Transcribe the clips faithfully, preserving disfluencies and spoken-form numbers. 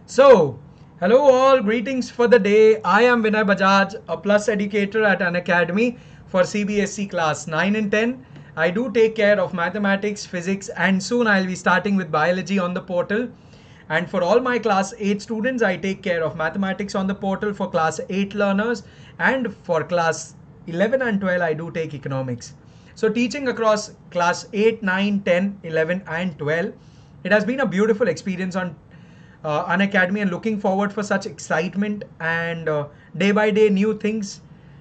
So, hello all, greetings for the day. I am Vinay Bajaj, a plus educator at an academy for C B S E class nine and ten. I do take care of mathematics, physics, and soon I'll be starting with biology on the portal. And for all my class eight students, I take care of mathematics on the portal for class eight learners, and for class eleven and twelve, I do take economics. So, teaching across class eight, nine, ten, eleven, and twelve, it has been a beautiful experience on uh, an academy, and looking forward for such excitement and uh, day by day new things,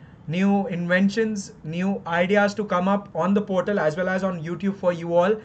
new inventions, new ideas to come up on the portal as well as on YouTube for you all.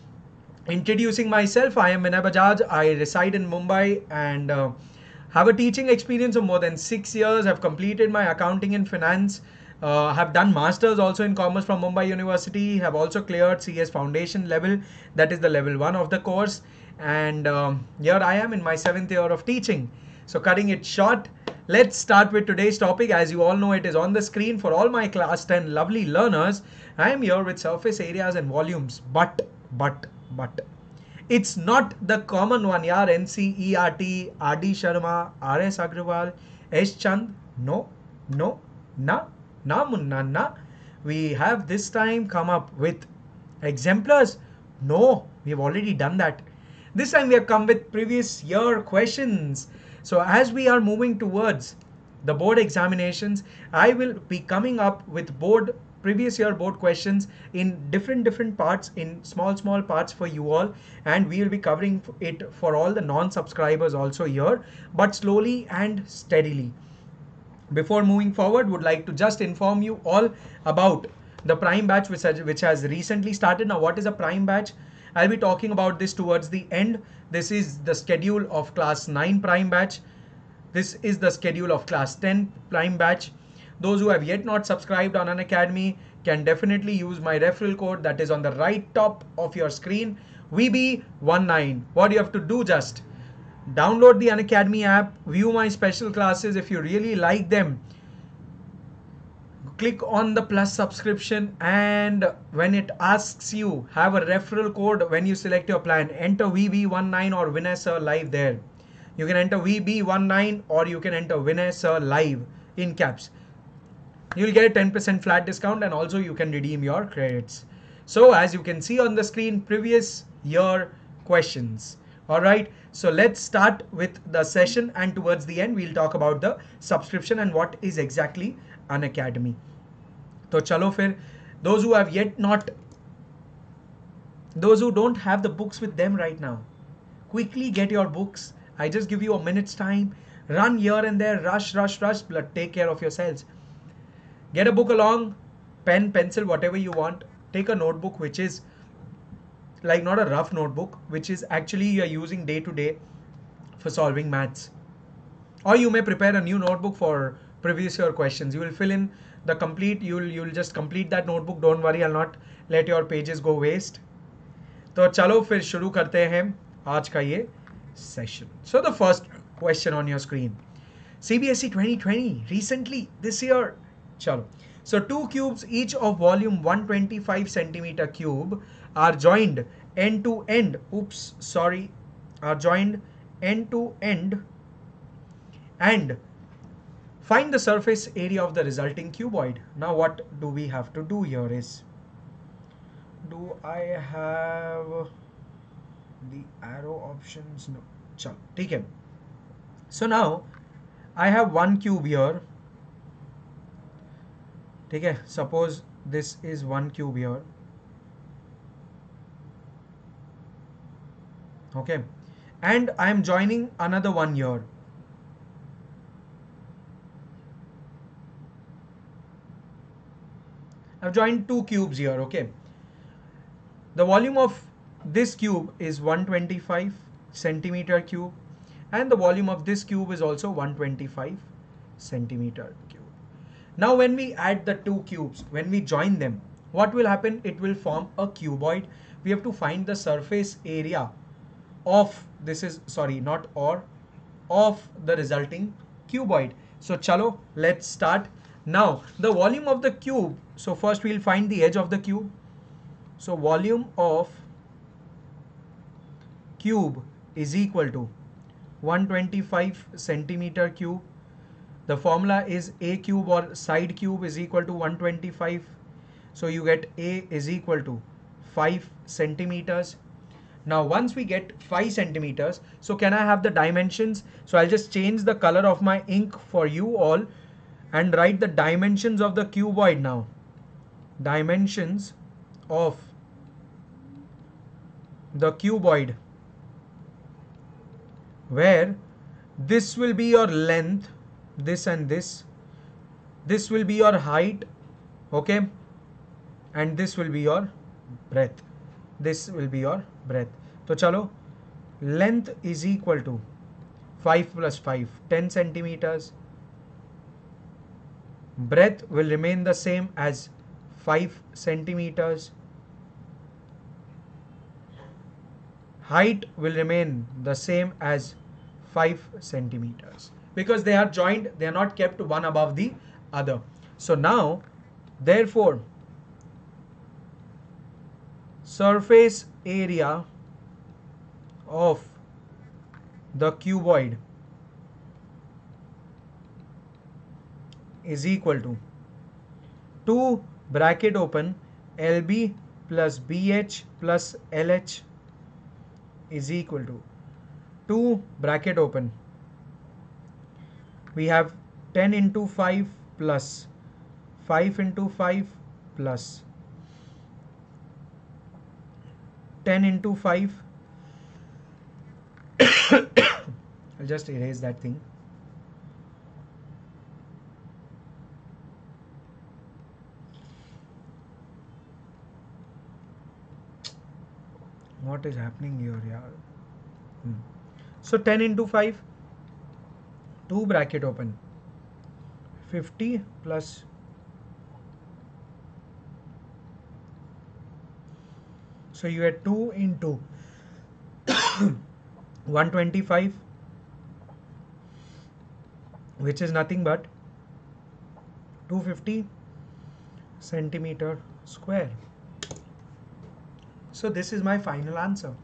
Introducing myself, I am Vinay Bajaj. I reside in Mumbai and uh, have a teaching experience of more than six years. Have completed my accounting and finance. Uh, have done masters also in commerce from Mumbai University. Have also cleared C S foundation level. That is the level one of the course. And um, here I am in my seventh year of teaching. So cutting it short, let's start with today's topic. As you all know, it is on the screen for all my class ten lovely learners. I am here with surface areas and volumes, but but but it's not the common one, yaar. N C E R T, R D Sharma, R S Agrawal, S Chand. No, no, na, na, munna, na. We have this time come up with exemplars. No, we've already done that. This time we have come with previous year questions. So as we are moving towards the board examinations, I will be coming up with board previous year board questions in different different parts, in small small parts for you all, and we will be covering it for all the non-subscribers also here, but slowly and steadily. Before moving forward, would like to just inform you all about the prime batch which has, which has recently started. Now, what is a prime batch? I'll be talking about this towards the end. This is the schedule of class nine prime batch. This is the schedule of class ten prime batch. Those who have yet not subscribed on an academy can definitely use my referral code that is on the right top of your screen, V B nineteen. What do you have to do? Just download the Unacademy app, view my special classes. If you really like them, click on the plus subscription, and when it asks you have a referral code, when you select your plan, enter V B nineteen or Vinay Sir Live there. You can enter V B nineteen or you can enter Vinay Sir Live in caps. You'll get a ten percent flat discount, and also you can redeem your credits. So as you can see on the screen, previous year questions. All right, so let's start with the session, and towards the end we'll talk about the subscription and what is exactly an academy. So chalo fir, those who have yet not, those who don't have the books with them right now, quickly get your books. I just give you a minute's time. Run here and there, rush, rush, rush, but take care of yourselves. Get a book along, pen, pencil, whatever you want. Take a notebook which is like not a rough notebook, which is actually you're using day to day for solving maths. Or you may prepare a new notebook for previous year questions. You will fill in the complete, you'll you'll just complete that notebook. Don't worry, I'll not let your pages go waste. तो चलो फिर शुरू करते हैं आज का ये session. So the first question on your screen. C B S E twenty twenty, recently, this year. Chalo. So two cubes each of volume one hundred twenty-five centimeter cube are joined end to end. Oops, sorry. Are joined end to end, and find the surface area of the resulting cuboid. Now what do we have to do here is, do I have the arrow options? No. Chalo, take it. So now I have one cube here. Okay, suppose this is one cube here. Okay, and I am joining another one here. I've joined two cubes here. Okay, the volume of this cube is one hundred twenty-five centimeter cube, and the volume of this cube is also one hundred twenty-five centimeter cube. Now when we add the two cubes, when we join them, what will happen? It will form a cuboid. We have to find the surface area of, this is, sorry, not or, of the resulting cuboid. So chalo, let's start. Now the volume of the cube, so first we'll find the edge of the cube. So volume of cube is equal to one hundred twenty-five centimeter cube. The formula is a cube or side cube is equal to one hundred twenty-five. So you get a is equal to five centimeters. Now once we get five centimeters, so can I have the dimensions? So I'll just change the color of my ink for you all and write the dimensions of the cuboid now. Dimensions of the cuboid, where this will be your length, this and this, this will be your height, okay, and this will be your breadth. This will be your breadth. So chalo, length is equal to five plus five, ten centimeters. Breadth will remain the same as five centimeters. Height will remain the same as five centimeters because they are joined, they are not kept one above the other. So now, therefore, surface area of the cuboid is equal to two bracket open L B plus B H plus L H is equal to two bracket open. We have ten into five plus five into five plus ten into five. I'll just erase that thing. What is happening here, yaar? Hmm. So ten into five, two bracket open, fifty plus so you had two into one hundred twenty-five, which is nothing but two hundred fifty centimeter square. So this is my final answer.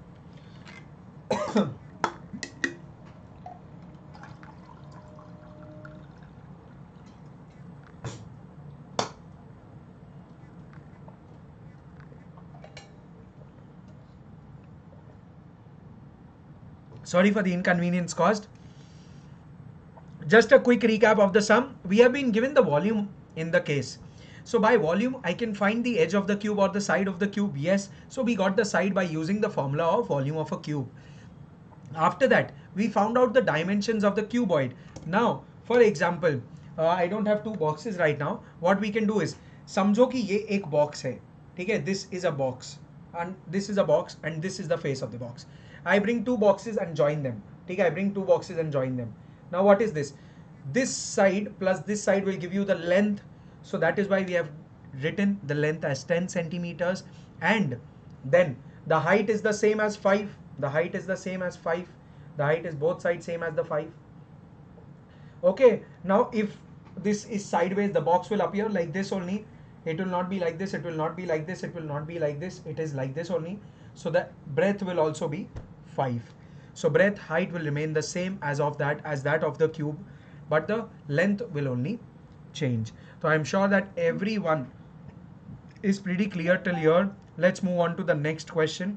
Sorry for the inconvenience caused. Just a quick recap of the sum. We have been given the volume in the case. So by volume, I can find the edge of the cube or the side of the cube. Yes. So we got the side by using the formula of volume of a cube. After that, we found out the dimensions of the cuboid. Now, for example, uh, I don't have two boxes right now. What we can do is, समझो कि ये एक box है, ठीक है? This is a box, and this is a box, and this is the face of the box. I bring two boxes and join them. ठीक है? I bring two boxes and join them. Now, what is this? This side plus this side will give you the length. So that is why we have written the length as ten centimeters, and then the height is the same as five. The height is the same as five. The height is both sides same as the five. Okay, now if this is sideways, the box will appear like this only. It will not be like this. It will not be like this. It will not be like this. It is like this only. So the breadth will also be five. So breadth, height will remain the same as of that as that of the cube, but the length will only change. So I'm sure that everyone is pretty clear till here. Let's move on to the next question.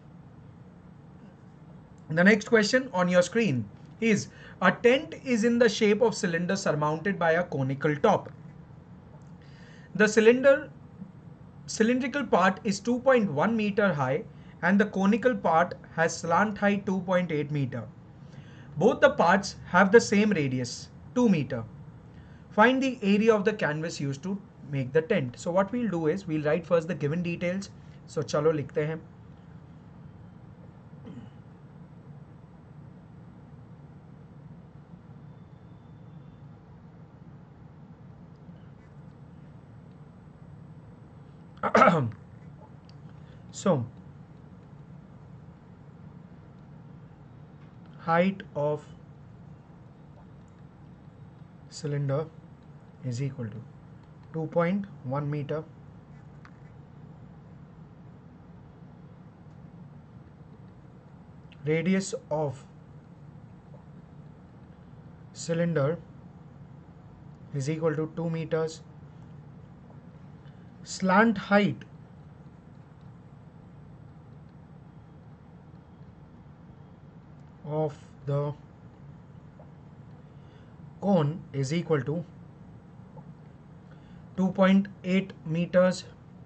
The next question on your screen is, a tent is in the shape of cylinder surmounted by a conical top. The cylinder cylindrical part is two point one meter high and the conical part has slant height two point eight meter. Both the parts have the same radius, two meter. Find the area of the canvas used to make the tent. So what we'll do is, we'll write first the given details. So chalo likhte hain. So height of cylinder is equal to two point one meter. Radius of cylinder is equal to two meters. Slant height of the cone is equal to two point eight meters.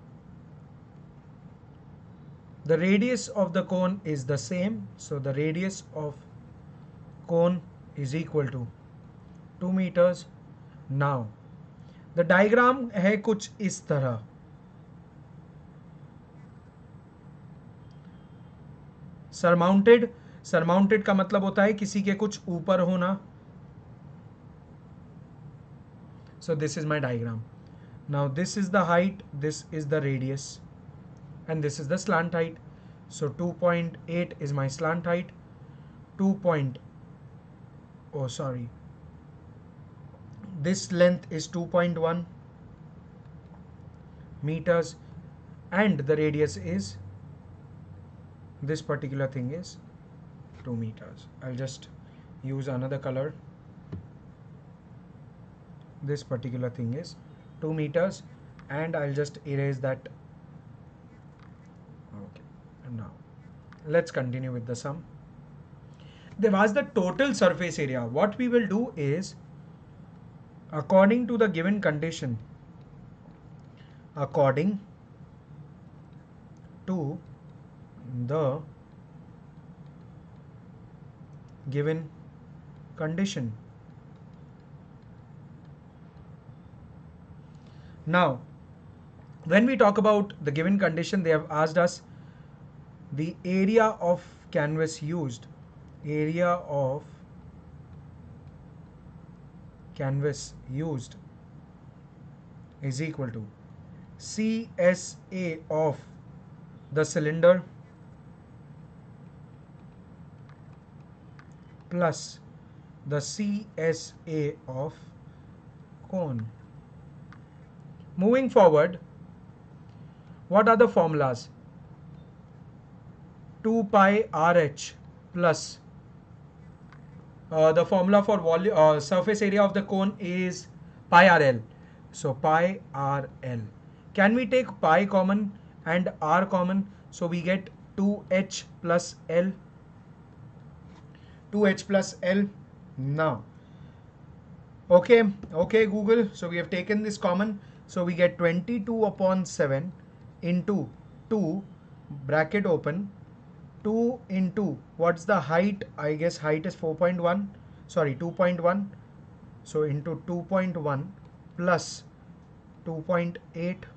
The radius of the cone is the same, so the radius of cone is equal to two meters. Now the diagram है कुछ इस तरह. Surmounted, surmounted का मतलब होता है किसी के कुछ ऊपर होना. So this is my diagram. Now this is the height, this is the radius, and this is the slant height. So two point eight is my slant height. two point oh sorry this length is two point one meters, and the radius is, this particular thing is two meters. I'll just use another color. This particular thing is two meters, and I'll just erase that. Okay, and now let's continue with the sum. There was the total surface area. What we will do is, according to the given condition, according to the given condition. Now, when we talk about the given condition, they have asked us the area of canvas used. Area of canvas used is equal to C S A of the cylinder plus the C S A of cone. Moving forward, what are the formulas? two pi R H plus uh, the formula for volume uh, surface area of the cone is pi R L. So pi R L. Can we take pi common and R common? So we get two H plus L. two H plus L. Now, okay, okay Google. So we have taken this common. So we get twenty-two upon seven into two, bracket open, two into, what's the height? I guess height is four point one, sorry, two point one. So into two point one plus two point eight.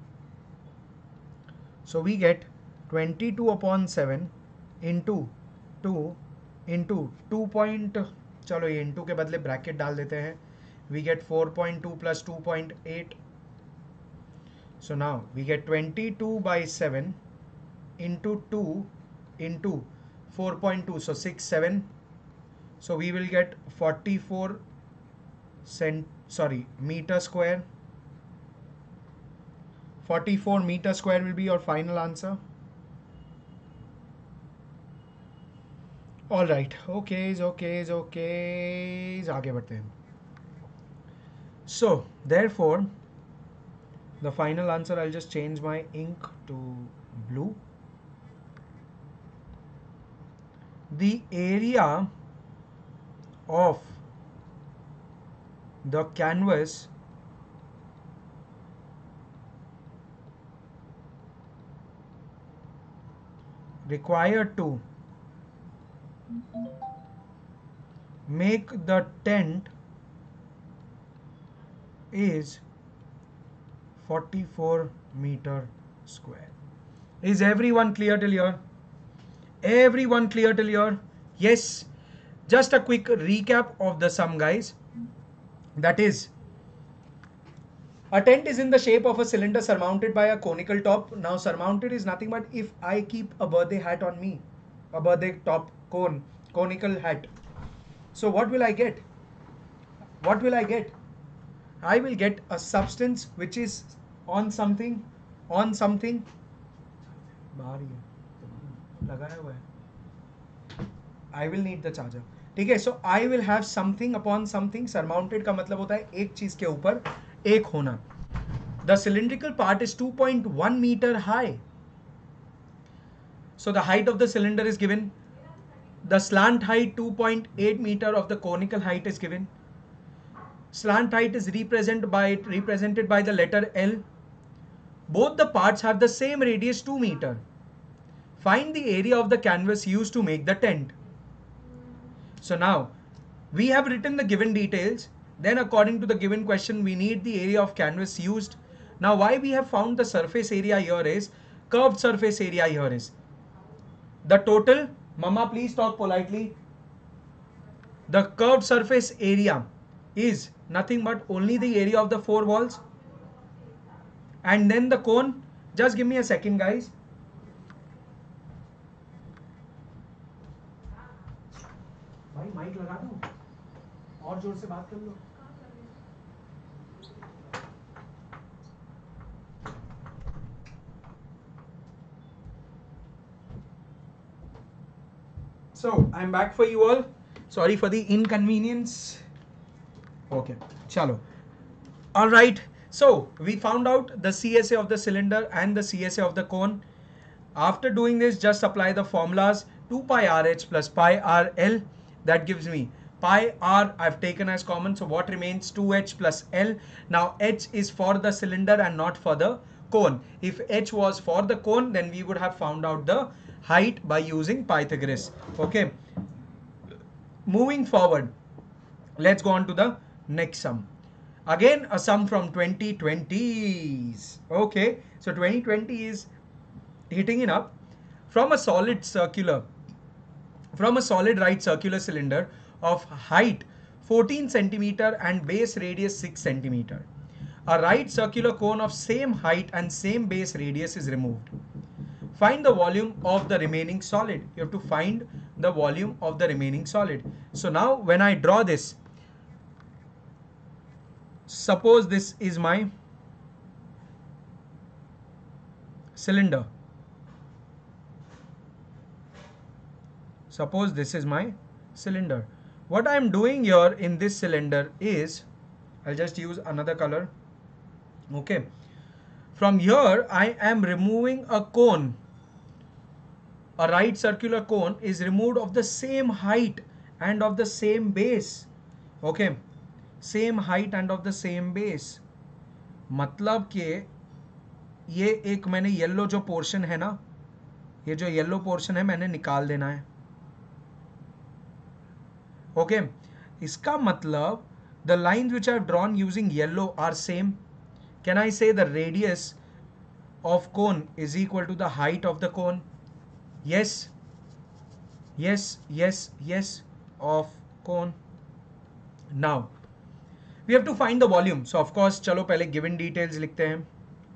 So we get twenty-two upon seven into two into two point, चलो ये into के बदले bracket डाल देते हैं. We get four point two plus two point eight. So now we get twenty-two by seven into two into four point two, so six, seven. So we will get forty-four cent, sorry, meter square. forty-four meter square will be your final answer. All right, okay, okay, okay. आगे बढ़ते हैं. So therefore, the final answer, I'll just change my ink to blue. The area of the canvas required to make the tent is forty-four meter square. Is everyone clear till here? Everyone clear till here? Yes. Just a quick recap of the sum, guys. That is, a tent is in the shape of a cylinder surmounted by a conical top. Now surmounted is nothing but if I keep a birthday hat on me, a birthday top cone, conical hat. So what will I get? What will I get? I will get a substance which is on something, on something. I will need the charger. ठीक है. So I will have something upon something. Surmounted का मतलब होता है एक चीज के ऊपर एक होना. The cylindrical part is two point one metre high. So the height of the cylinder is given. The slant height two point eight meter of the conical height is given. Slant height is represented by represented by the letter L. Both the parts have the same radius two meter. Find the area of the canvas used to make the tent. So now we have written the given details. Then according to the given question we need the area of canvas used. Now why we have found the surface area here is curved surface area here is the total. Mama, please talk politely. The curved surface area is nothing but only the area of the four walls. And then the cone, just give me a second guys. भाई mike लगा दो और जोर से बात कर लो. So I'm back for you all. Sorry for the inconvenience. Okay, chalo. All right. So we found out the C S A of the cylinder and the C S A of the cone. After doing this, just apply the formulas. two pi R H plus pi R L. That gives me pi R I've taken as common. So what remains? two H plus L. Now H is for the cylinder and not for the cone. If H was for the cone, then we would have found out the height by using Pythagoras. Okay, moving forward, let's go on to the next sum. Again a sum from twenty twenties. Okay, so twenty twenty is hitting it up. From a solid circular from a solid right circular cylinder of height fourteen centimeter and base radius six centimeter, a right circular cone of same height and same base radius is removed. Find the volume of the remaining solid. You have to find the volume of the remaining solid. So now when I draw this, suppose this is my cylinder. Suppose this is my cylinder. What I am doing here in this cylinder is, I'll just use another color. Okay. From here I am removing a cone. A right circular cone is removed of the same height and of the same base. Okay, same height and of the same base. मतलब कि ये एक मैंने yellow जो portion है ना, ये जो येलो पोर्शन है मैंने निकाल देना है. ओके, इसका मतलब the lines which I have drawn using yellow are same. Can I say the radius of cone is equal to the height of the cone? Yes, yes, yes, yes, of cone. Now we have to find the volume. So of course चलो पहले given details लिखते हैं.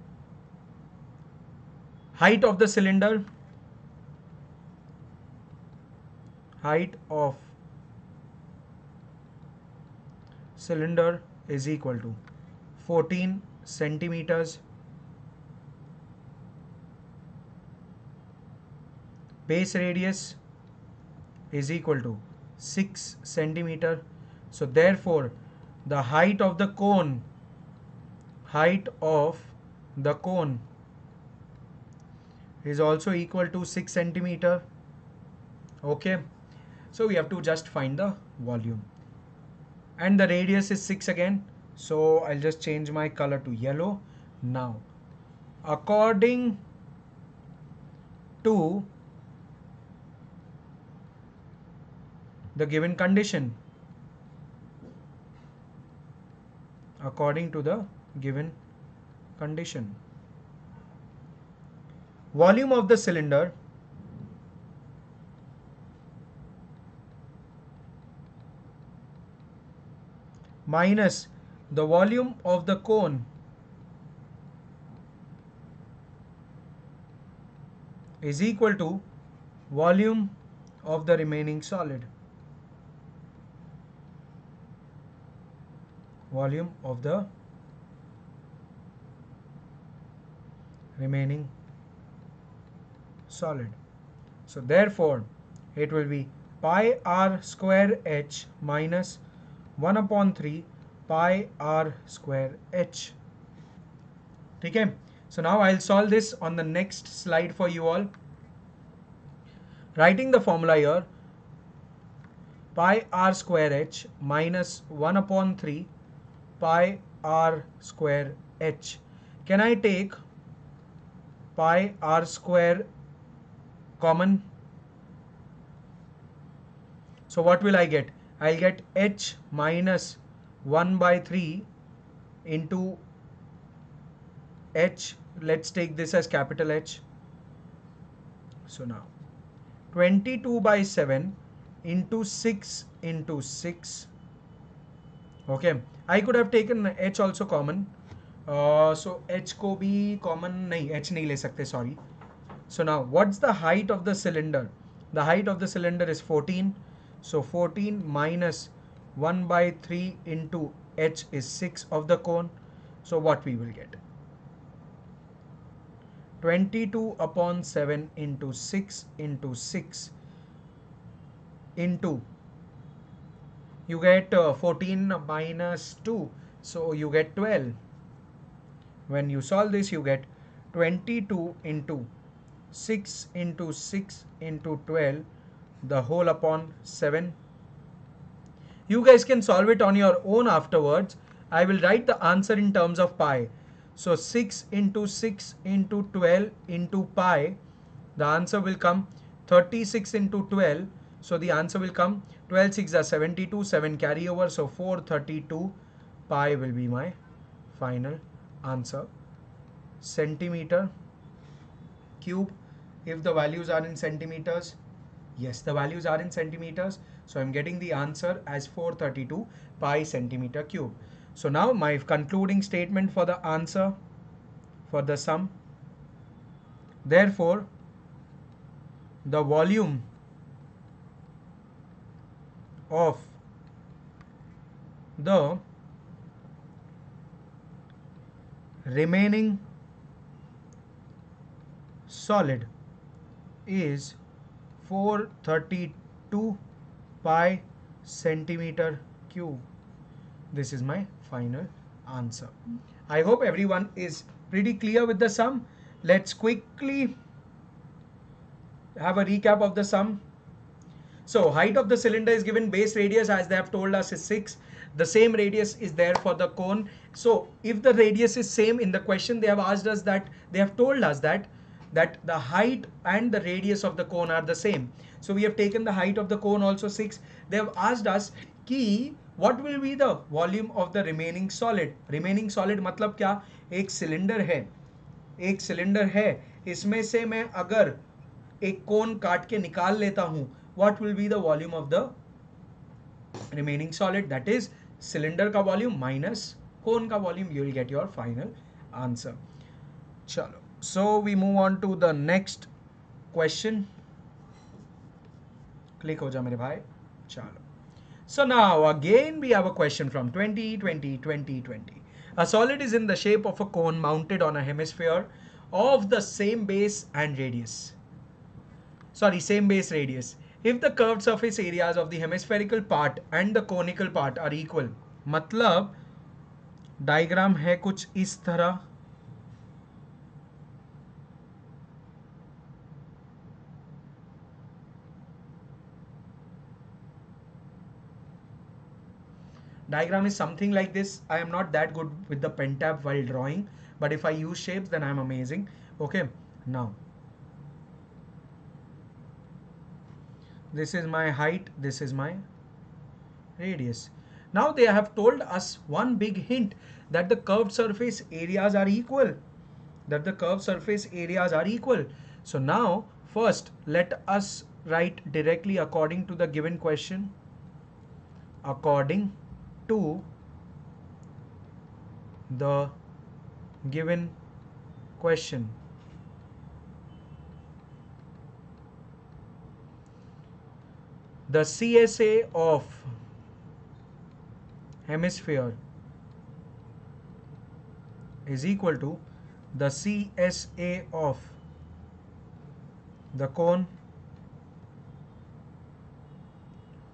Height of the cylinder, height of cylinder is equal to fourteen centimeters. Base radius is equal to six centimeter. So therefore the height of the cone height of the cone is also equal to six centimeter. Okay, so we have to just find the volume, and the radius is six again. So I'll just change my color to yellow. Now according to the given condition, according to the given condition, volume of the cylinder minus the volume of the cone is equal to volume of the remaining solid. Volume of the remaining solid. So therefore it will be pi r square h minus one upon three pi r square h. Okay, so now I'll solve this on the next slide for you all. Writing the formula here, pi r square h minus one upon three pi r square h. Can I take pi r square common? So what will I get? I'll get h minus one by three into h. Let's take this as capital H. So now twenty-two by seven into six into six. Okay, I could have taken h also common. Uh, so h को भी common नहीं, h नहीं ले सकते, sorry. So now what's the height of the cylinder? The height of the cylinder is fourteen. So fourteen minus one by three into h is six of the cone. So what we will get? twenty-two upon seven into six into six into, you get uh, fourteen minus two, so you get twelve. When you solve this, you get twenty-two into six into six into twelve, the whole upon seven. You guys can solve it on your own afterwards. I will write the answer in terms of pi. So six into six into twelve into pi, the answer will come thirty-six into twelve. So the answer will come twelve six are seventy-two, seven carry over, so four hundred thirty-two pi will be my final answer. Centimeter cube, if the values are in centimeters, yes, the values are in centimeters, so I'm getting the answer as four hundred thirty-two pi centimeter cube. So now my concluding statement for the answer for the sum. Therefore, the volume of the remaining solid is four hundred thirty-two pi centimeter cube. This is my final answer. I hope everyone is pretty clear with the sum. Let's quickly have a recap of the sum. So height of the cylinder is given, base radius as they have told us is six. The same radius is there for the cone. So if the radius is same, in the question they have asked us that, they have told us that that the height and the radius of the cone are the same. So we have taken the height of the cone also six. They have asked us कि what will be the volume of the remaining solid. Remaining solid मतलब क्या? एक cylinder है, एक cylinder है, इसमें से मैं अगर एक कोन काट के निकाल लेता हूं, what will be the volume of the remaining solid? That is cylinder का volume minus cone का volume. You will get your final answer. चलो, so we move on to the next question. Click हो जा मेरे भाई. चलो. So now again we have a question from twenty twenty twenty twenty. A solid is in the shape of a cone mounted on a hemisphere of the same base and radius. Sorry, same base radius. If the curved surface areas of the hemispherical part and the conical part are equal, मतलब diagram है कुछ इस तरह. Diagram is something like this. I am not that good with the pen tab while drawing, but if I use shapes then I am amazing. Okay, now this is my height, this is my radius. Now they have told us one big hint, that the curved surface areas are equal, that the curved surface areas are equal. So now first let us write directly according to the given question. According to the given question, the C S A of hemisphere is equal to the C S A of the cone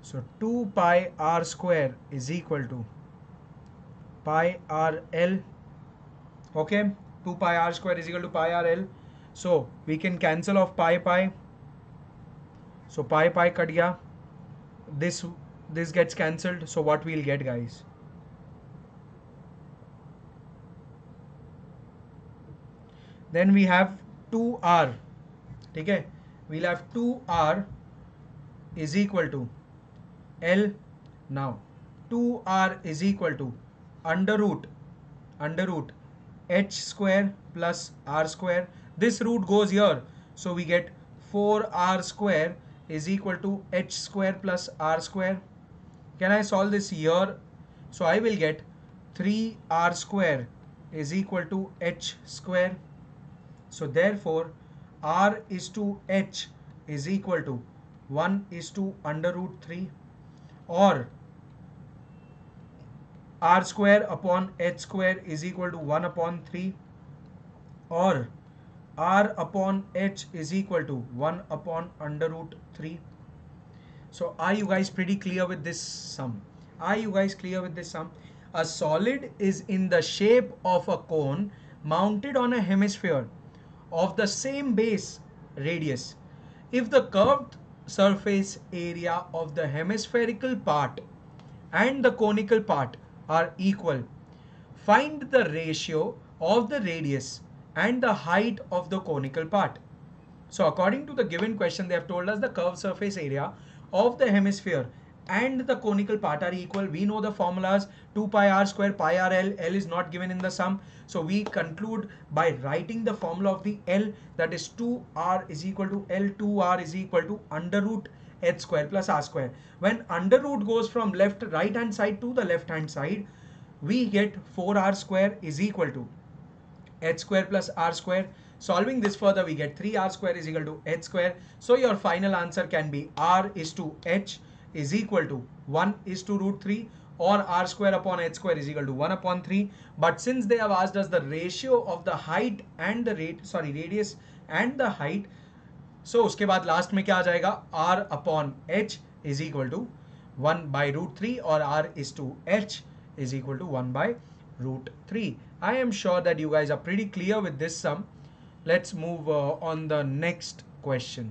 So two pi r square is equal to pi r l. Okay, two pi r square is equal to pi r l. So we can cancel off pi pi. So pi pi cut gaya. This this gets cancelled. So what we'll get, guys? Then we have two r. Okay, we'll have two r is equal to L. Now two r is equal to under root under root h square plus r square. This root goes here, so we get four r square is equal to h square plus r square. Can I solve this here? So I will get three r square is equal to h square. So therefore r is to h is equal to one is to under root three, or r square upon h square is equal to one upon three, or r upon h is equal to one upon under root three. So are you guys pretty clear with this sum? Are you guys clear with this sum? A solid is in the shape of a cone mounted on a hemisphere of the same base radius. If the curved surface area of the hemispherical part and the conical part are equal, find the ratio of the radius and the height of the conical part. So according to the given question, they have told us the curved surface area of the hemisphere and the conical part are equal. We know the formulas: two pi r square, pi r l. L is not given in the sum. So we conclude by writing the formula of the L, that is two r is equal to L. two r is equal to under root h square plus r square. When under root goes from left right hand side to the left hand side, we get four r square is equal to h square plus r square. Solving this further, we get three r square is equal to h square. So your final answer can be r is to h is equal to one is to root three, or r square upon h square is equal to one upon three. But since they have asked us the ratio of the height and the rate sorry radius and the height, so उसके बाद last में क्या आ जाएगा? r upon h is equal to one by root three, or r is to h is equal to one by root three. I am sure that you guys are pretty clear with this sum. Let's move uh, on the next question.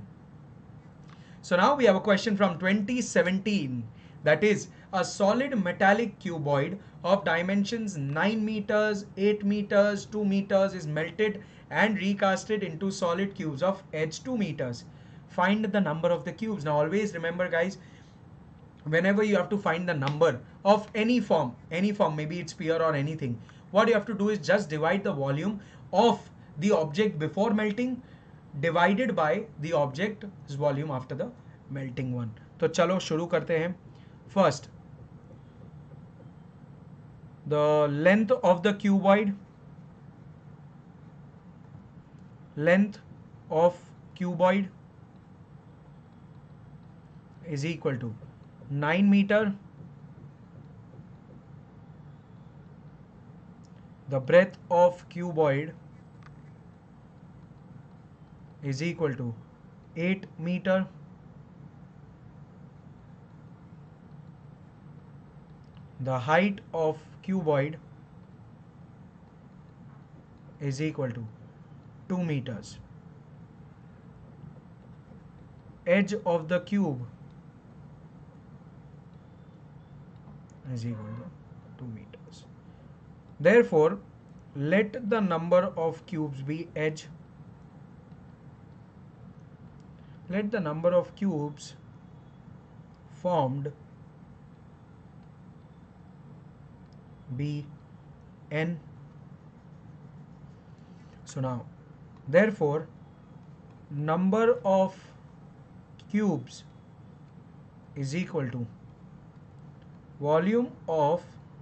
So now we have a question from twenty seventeen, that is a solid metallic cuboid of dimensions nine meters, eight meters, two meters is melted and recasted into solid cubes of edge two meters. Find the number of the cubes. Now always remember, guys, whenever you have to find the number of any form, any form, maybe it's sphere or anything, what you have to do is just divide the volume of the object before melting divided by the object's volume after the melting one. तो चलो शुरू करते हैं. First, the length of the cuboid, length of cuboid is equal to nine meter. The breadth of cuboid is equal to eight meter. The height of cuboid is equal to two meters. Edge of the cube is equal to two meters. Therefore, let the number of cubes be edge. Let the number of cubes formed be n. So now, therefore, number of cubes is equal to volume of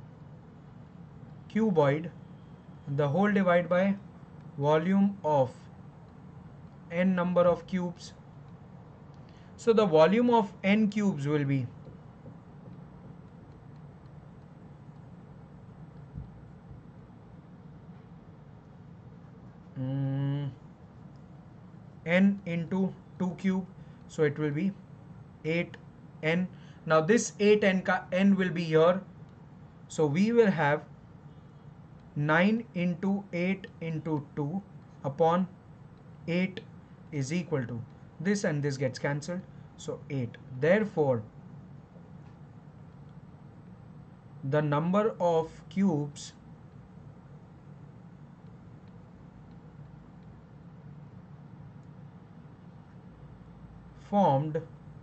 cuboid, the whole divided by volume of n number of cubes. So the volume of n cubes will be mm, n into two cube, so it will be eight n. Now this eight n ka n will be here. So we will have nine into eight into two upon eight is equal to this, and this gets cancelled. So eight. Therefore, the number of cubes formed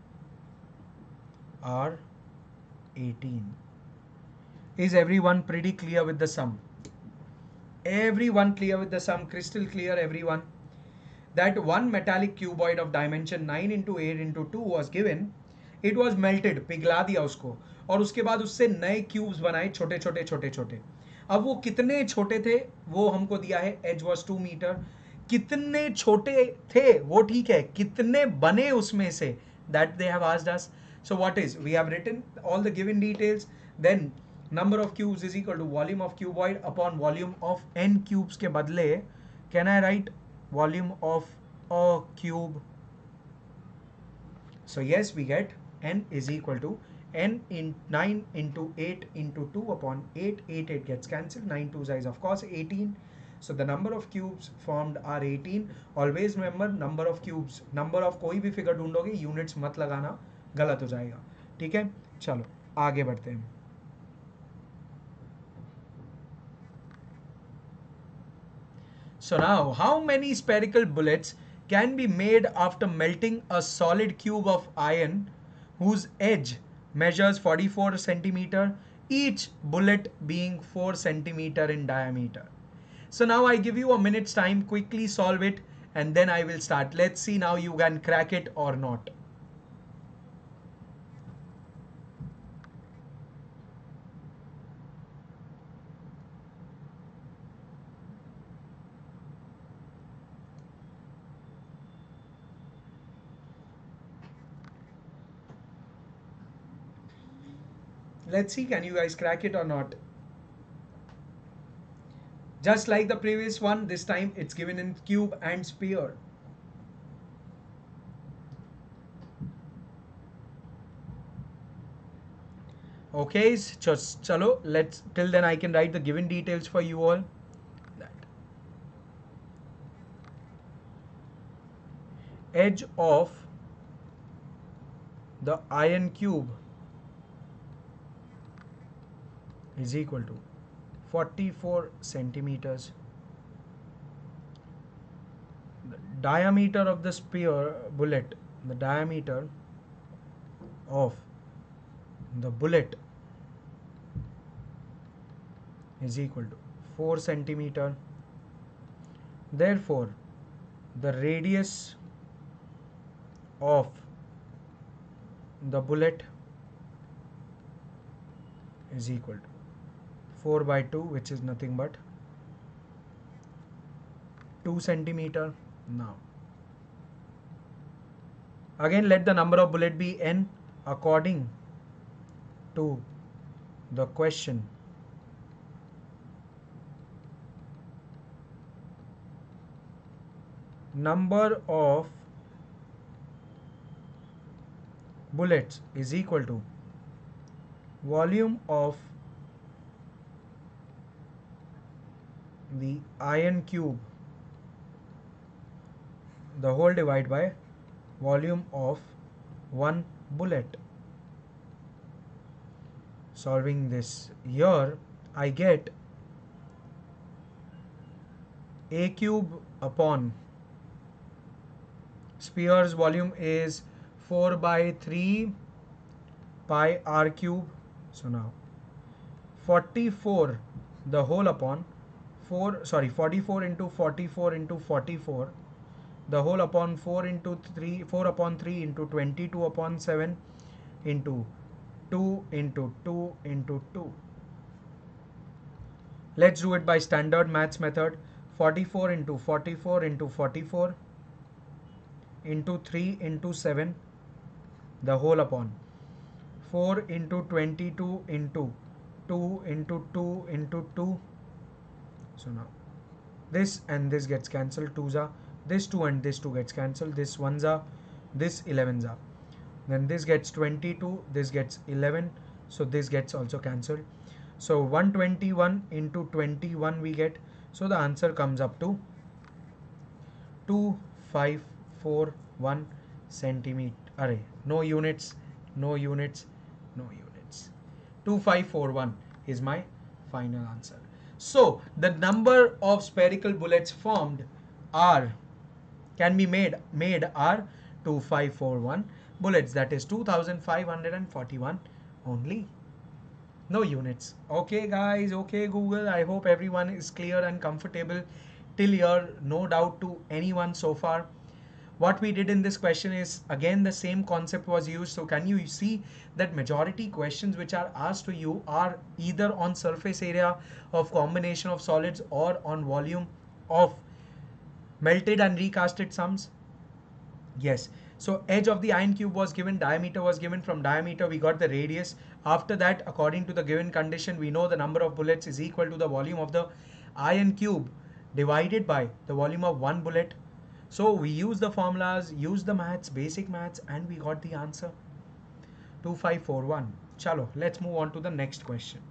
are eighteen. Is everyone pretty clear with the sum? Everyone clear with the sum? Crystal clear, everyone? That one metallic cuboid of dimension nine into eight into two was given. It was melted, पिघला दिया उसको, और उसके बाद उससे नए cubes बनाए, छोटे छोटे छोटे छोटे. अब वो कितने छोटे थे वो हमको दिया है, एज वॉज टू मीटर. कितने छोटे थे वो ठीक है, कितने बने उसमें से, that they have asked us. So what is, we have written all the given details. Then number of cubes is equal to volume of cuboid upon volume of n cubes के बदले can I write volume of a cube? So yes, we get n is equal to n in nine into eight into two upon eight. eight eight gets cancelled. nine two is of course eighteen. So the number of cubes formed are eighteen. Always remember number of cubes, number of कोई भी figure ढूंढोगे units मत लगाना, गलत हो जाएगा. ठीक है, चलो आगे बढ़ते हैं. So now, how many spherical bullets can be made after melting a solid cube of iron whose edge measures forty-four centimeter, each bullet being four centimeter in diameter? So now I give you a minute's time, quickly solve it, and then I will start. Let's see now you can crack it or not. Let's see, can you guys crack it or not? Just like the previous one, this time it's given in cube and sphere. Okay, just chalo, let's, till then I can write the given details for you all. That edge of the iron cube is equal to forty-four centimeters. The diameter of the spear bullet, the diameter of the bullet is equal to four centimeter. Therefore, the radius of the bullet is equal to four by two, which is nothing but two centimeter. Now again let the number of bullet be n according to the question. Number of bullets is equal to volume of the iron cube, the whole divided by volume of one bullet. Solving this here, I get a cube upon sphere's volume is four by three pi r cube. So now forty-four the whole upon four, sorry, forty-four into forty-four into forty-four the whole upon four into three, four upon three into twenty-two upon seven into two into two into two. Let's do it by standard maths method. forty-four into forty-four into forty-four into three into seven the whole upon four into twenty-two into two into two into two. So now this and this gets cancelled, twos are, this two and this two gets cancelled, this ones are, this elevens are. then this gets twenty-two, this gets eleven, so this gets also cancelled. So one hundred twenty-one into twenty-one we get, so the answer comes up to two thousand five hundred forty-one centimeter. Array, no units, no units, no units. two thousand five hundred forty-one is my final answer. So the number of spherical bullets formed are can be made made are two thousand five hundred forty-one bullets, that is two thousand five hundred forty-one only. No units. Okay guys, okay Google, I hope everyone is clear and comfortable till here. No doubt to anyone so far. What we did in this question is again the same concept was used. So can you see that majority questions which are asked to you are either on surface area of combination of solids or on volume of melted and recasted sums? Yes. So edge of the iron cube was given, diameter was given, from diameter we got the radius. After that, according to the given condition, we know the number of bullets is equal to the volume of the iron cube divided by the volume of one bullet. So we use the formulas, use the maths, basic maths, and we got the answer two thousand five hundred forty-one. Chalo, let's move on to the next question.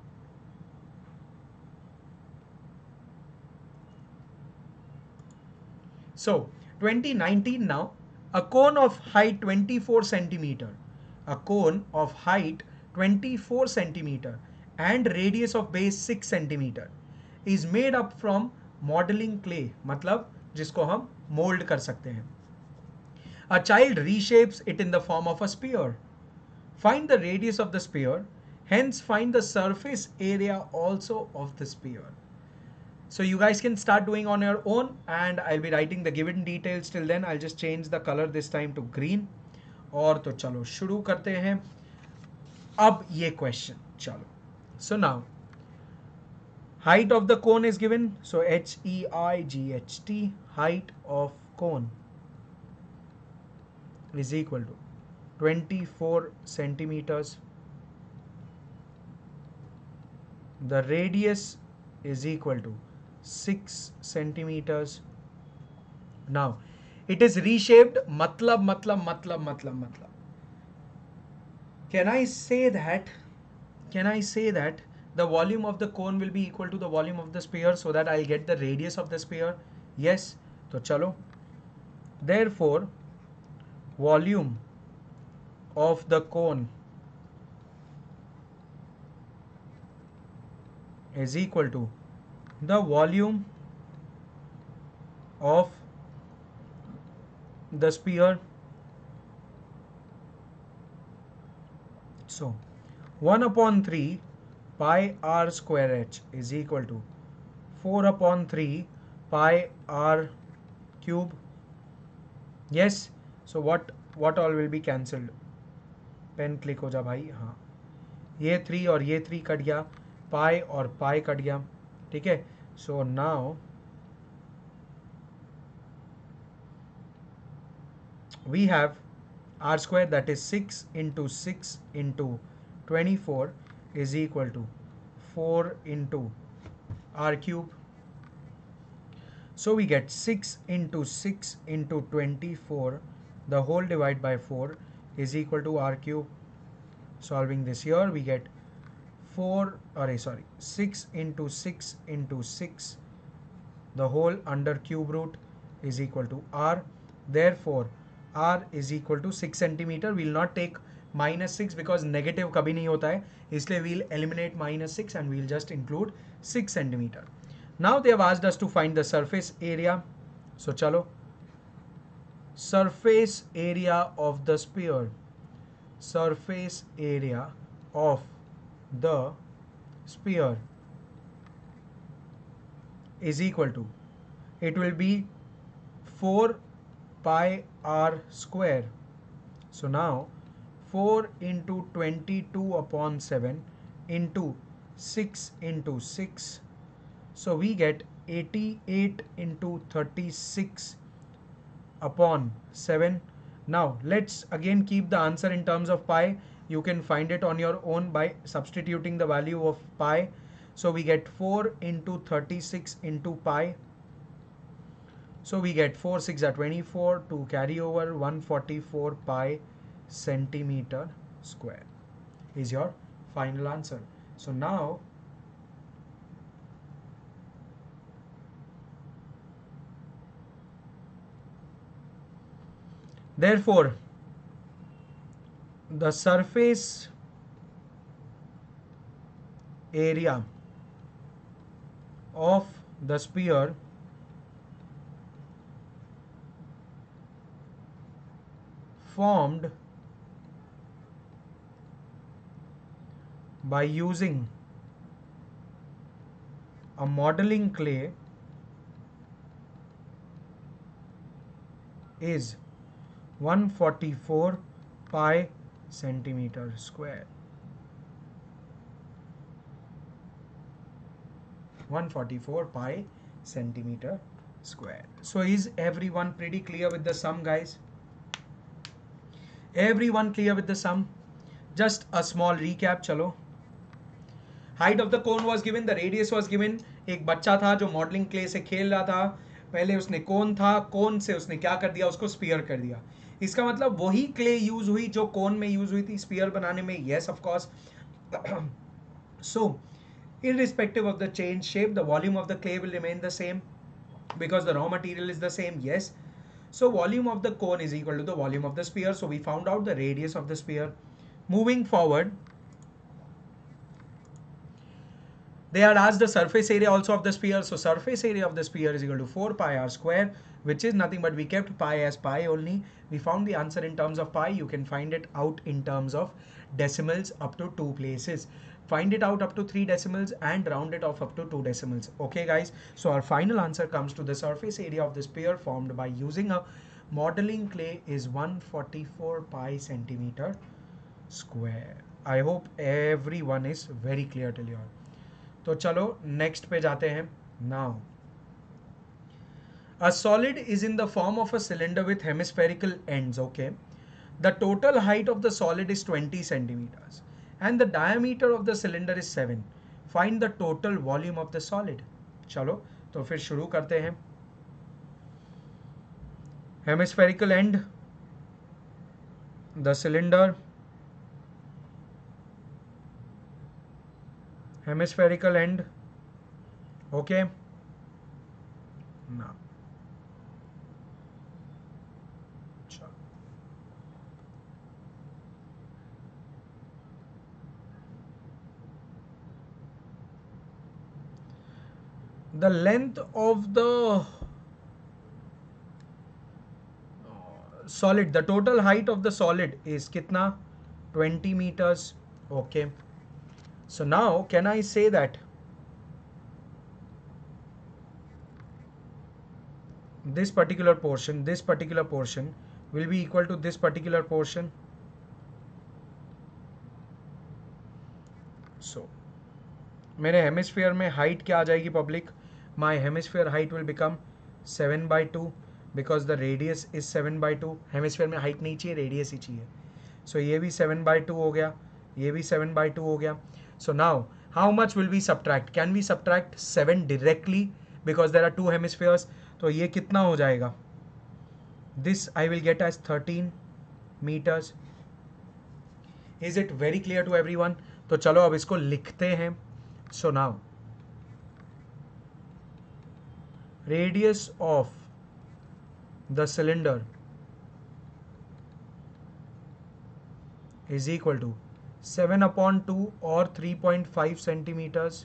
So twenty nineteen now. A cone of height twenty-four centimeter, a cone of height twenty-four centimeter and radius of base six centimeter is made up from modeling clay, मतलब जिसको हम mold कर सकते हैं. A child reshapes it in the form of a sphere. Find the radius of the sphere, hence find the surface area also of the sphere. So you guys can start doing on your own and I'll be writing the given details. Till then I'll just change the color this time to green. और तो चलो शुरू करते हैं अब ये question. चलो. So now height of the cone is given. So H E I G H T, height of cone is equal to twenty-four centimeters. The radius is equal to six centimeters. Now it is reshaped, matlab matlab matlab matlab matlab can I say that can I say that the volume of the cone will be equal to the volume of the sphere, so that I'll get the radius of the sphere? Yes. So chalo, therefore volume of the cone is equal to the volume of the sphere. So one upon three pi r square h is equal to four upon three pi r cube. Yes. So what what all will be cancelled? Pen click हो जा भाई. हाँ, ये three और ये three cut गया, पाई और pi cut गया. ठीक है. So now we have r square, that is six into six into twenty-four is equal to four into r cube. So we get six into six into twenty-four, the whole divided by four is equal to r cube. Solving this here, we get four, or sorry, six into six into six, the whole under cube root is equal to r. Therefore r is equal to six centimeter. We will not take minus six because negative कभी नहीं होता है, इसलिए we will eliminate minus six and we will just include six centimeter. Now they have asked us to find the surface area. So chalo, surface area of the sphere, surface area of the sphere is equal to, it will be four pi r square. So now four into twenty-two upon seven into six into six, so we get eighty-eight into thirty-six upon seven. Now let's again keep the answer in terms of pi. You can find it on your own by substituting the value of pi. So we get four into thirty-six into pi. So we get four six are twenty-four, to carry over one hundred forty-four pi centimeter square is your final answer. So now therefore the surface area of the sphere formed by using a modeling clay is one hundred forty-four pi centimeter square. one hundred forty-four pi centimeter square. So is everyone pretty clear with the sum, guys? Everyone clear with the sum? Just a small recap, chalo. Height of the cone was given, the radius was given. एक बच्चा था जो modelling clay से खेल रहा था. पहले उसने कोन था, कोन से उसने क्या कर दिया, उसको स्पीयर कर दिया. इसका मतलब वही क्ले यूज हुई जो कोन में यूज हुई थी स्पीयर बनाने में. Yes of course. So irrespective of the change shape, the volume of the clay will remain the same because the raw material is the same. Yes. So volume of the cone is equal to the volume of the sphere. So we found out the radius of the sphere. Moving forward, they had asked the surface area also of the sphere. So surface area of the sphere is equal to four pi r square, which is nothing but we kept pi as pi only. We found the answer in terms of pi. You can find it out in terms of decimals up to two places. Find it out up to three decimals and round it off up to two decimals. Okay guys, so our final answer comes to the surface area of the sphere formed by using a modeling clay is one hundred forty-four pi centimeter square. I hope everyone is very clear till here. तो चलो next पे जाते हैं. Now a solid is in the form of a cylinder with hemispherical ends. Okay, the total height of the solid is twenty centimeters and the diameter of the cylinder is seven. Find the total volume of the solid. चलो तो फिर शुरू करते हैं. Hemispherical end, the cylinder, hemispherical end. Okay, now the length of the solid, the total height of the solid is kitna? twenty meters. Okay, so now can I say that this particular portion, this particular portion will be equal to this particular portion? So मेरे hemisphere में height क्या आ जाएगी public? My hemisphere height will become seven by two because the radius is seven by two. Hemisphere में height नहीं चाहिए, radius ही चाहिए. So ये भी seven by two हो गया, ये भी seven by two हो गया. So now how much will we subtract? Can we subtract seven directly because there are two hemispheres? तो ये कितना हो जाएगा? This I will get as thirteen meters. Is it very clear to everyone? तो चलो अब इसको लिखते हैं. So now radius of the cylinder is equal to seven upon two or three point five centimeters.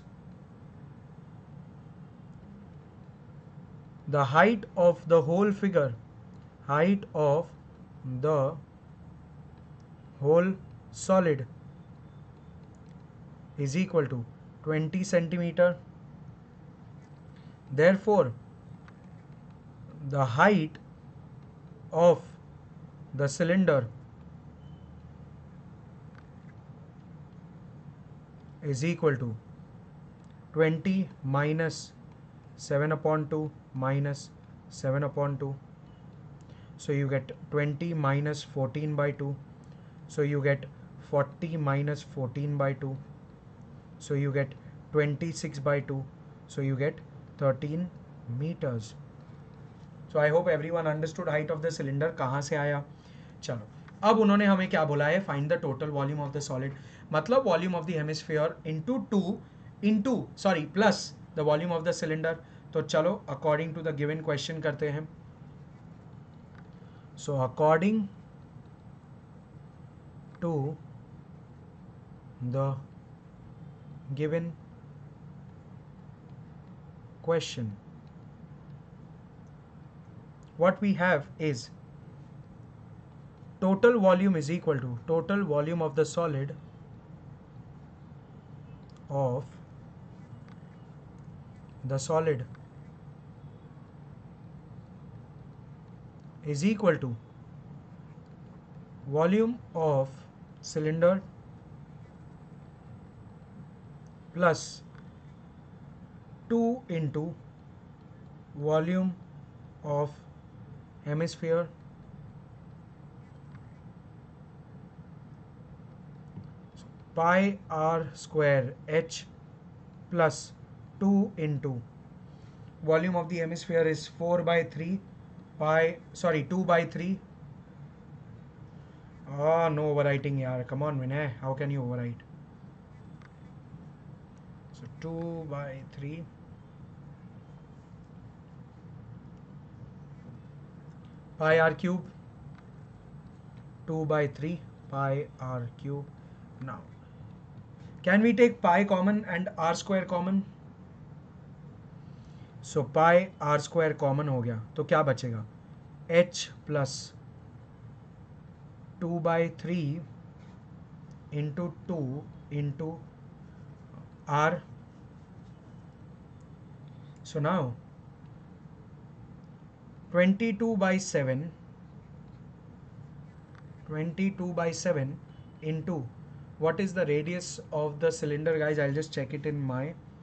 The height of the whole figure, height of the whole solid is equal to twenty centimeter. Therefore the height of the cylinder is equal to twenty minus seven upon two minus seven upon two. So you get twenty minus fourteen by two. So you get forty minus fourteen by two. So you get twenty-six by two. So you get thirteen meters. So I hope everyone understood height of the cylinder कहाँ से आया. चलो अब उन्होंने हमें क्या बोला है, find the total volume of the solid, मतलब volume of the hemisphere into two into sorry plus the volume of the cylinder. तो चलो according to the given question करते हैं। So according to the given question, what we have is total volume is equal to total volume of the solid of the solid is equal to volume of cylinder plus two into volume of hemisphere so, pi r square h plus two into volume of the hemisphere is four by three pi sorry two by three. Oh, no overwriting yaar, come on Vinay, how can you overwrite? So two by three pi r cube, two by three pi r cube. Now can we take pi common and r square common? So pi r square common हो गया तो क्या बचेगा, h plus two by three into two into r. So now twenty-two by seven twenty-two by seven into what is the radius of the cylinder, guys? I'll just check it in my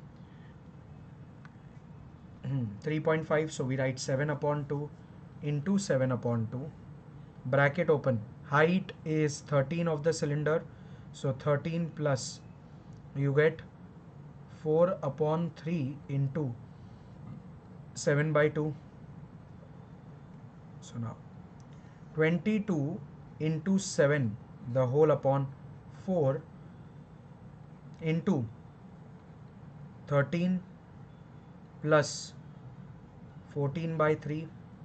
three point five. So we write seven upon two into seven upon two, bracket open. Height is thirteen of the cylinder, so thirteen plus you get four upon three into seven by two. So now twenty-two into seven the whole upon four into thirteen plus fourteen by three.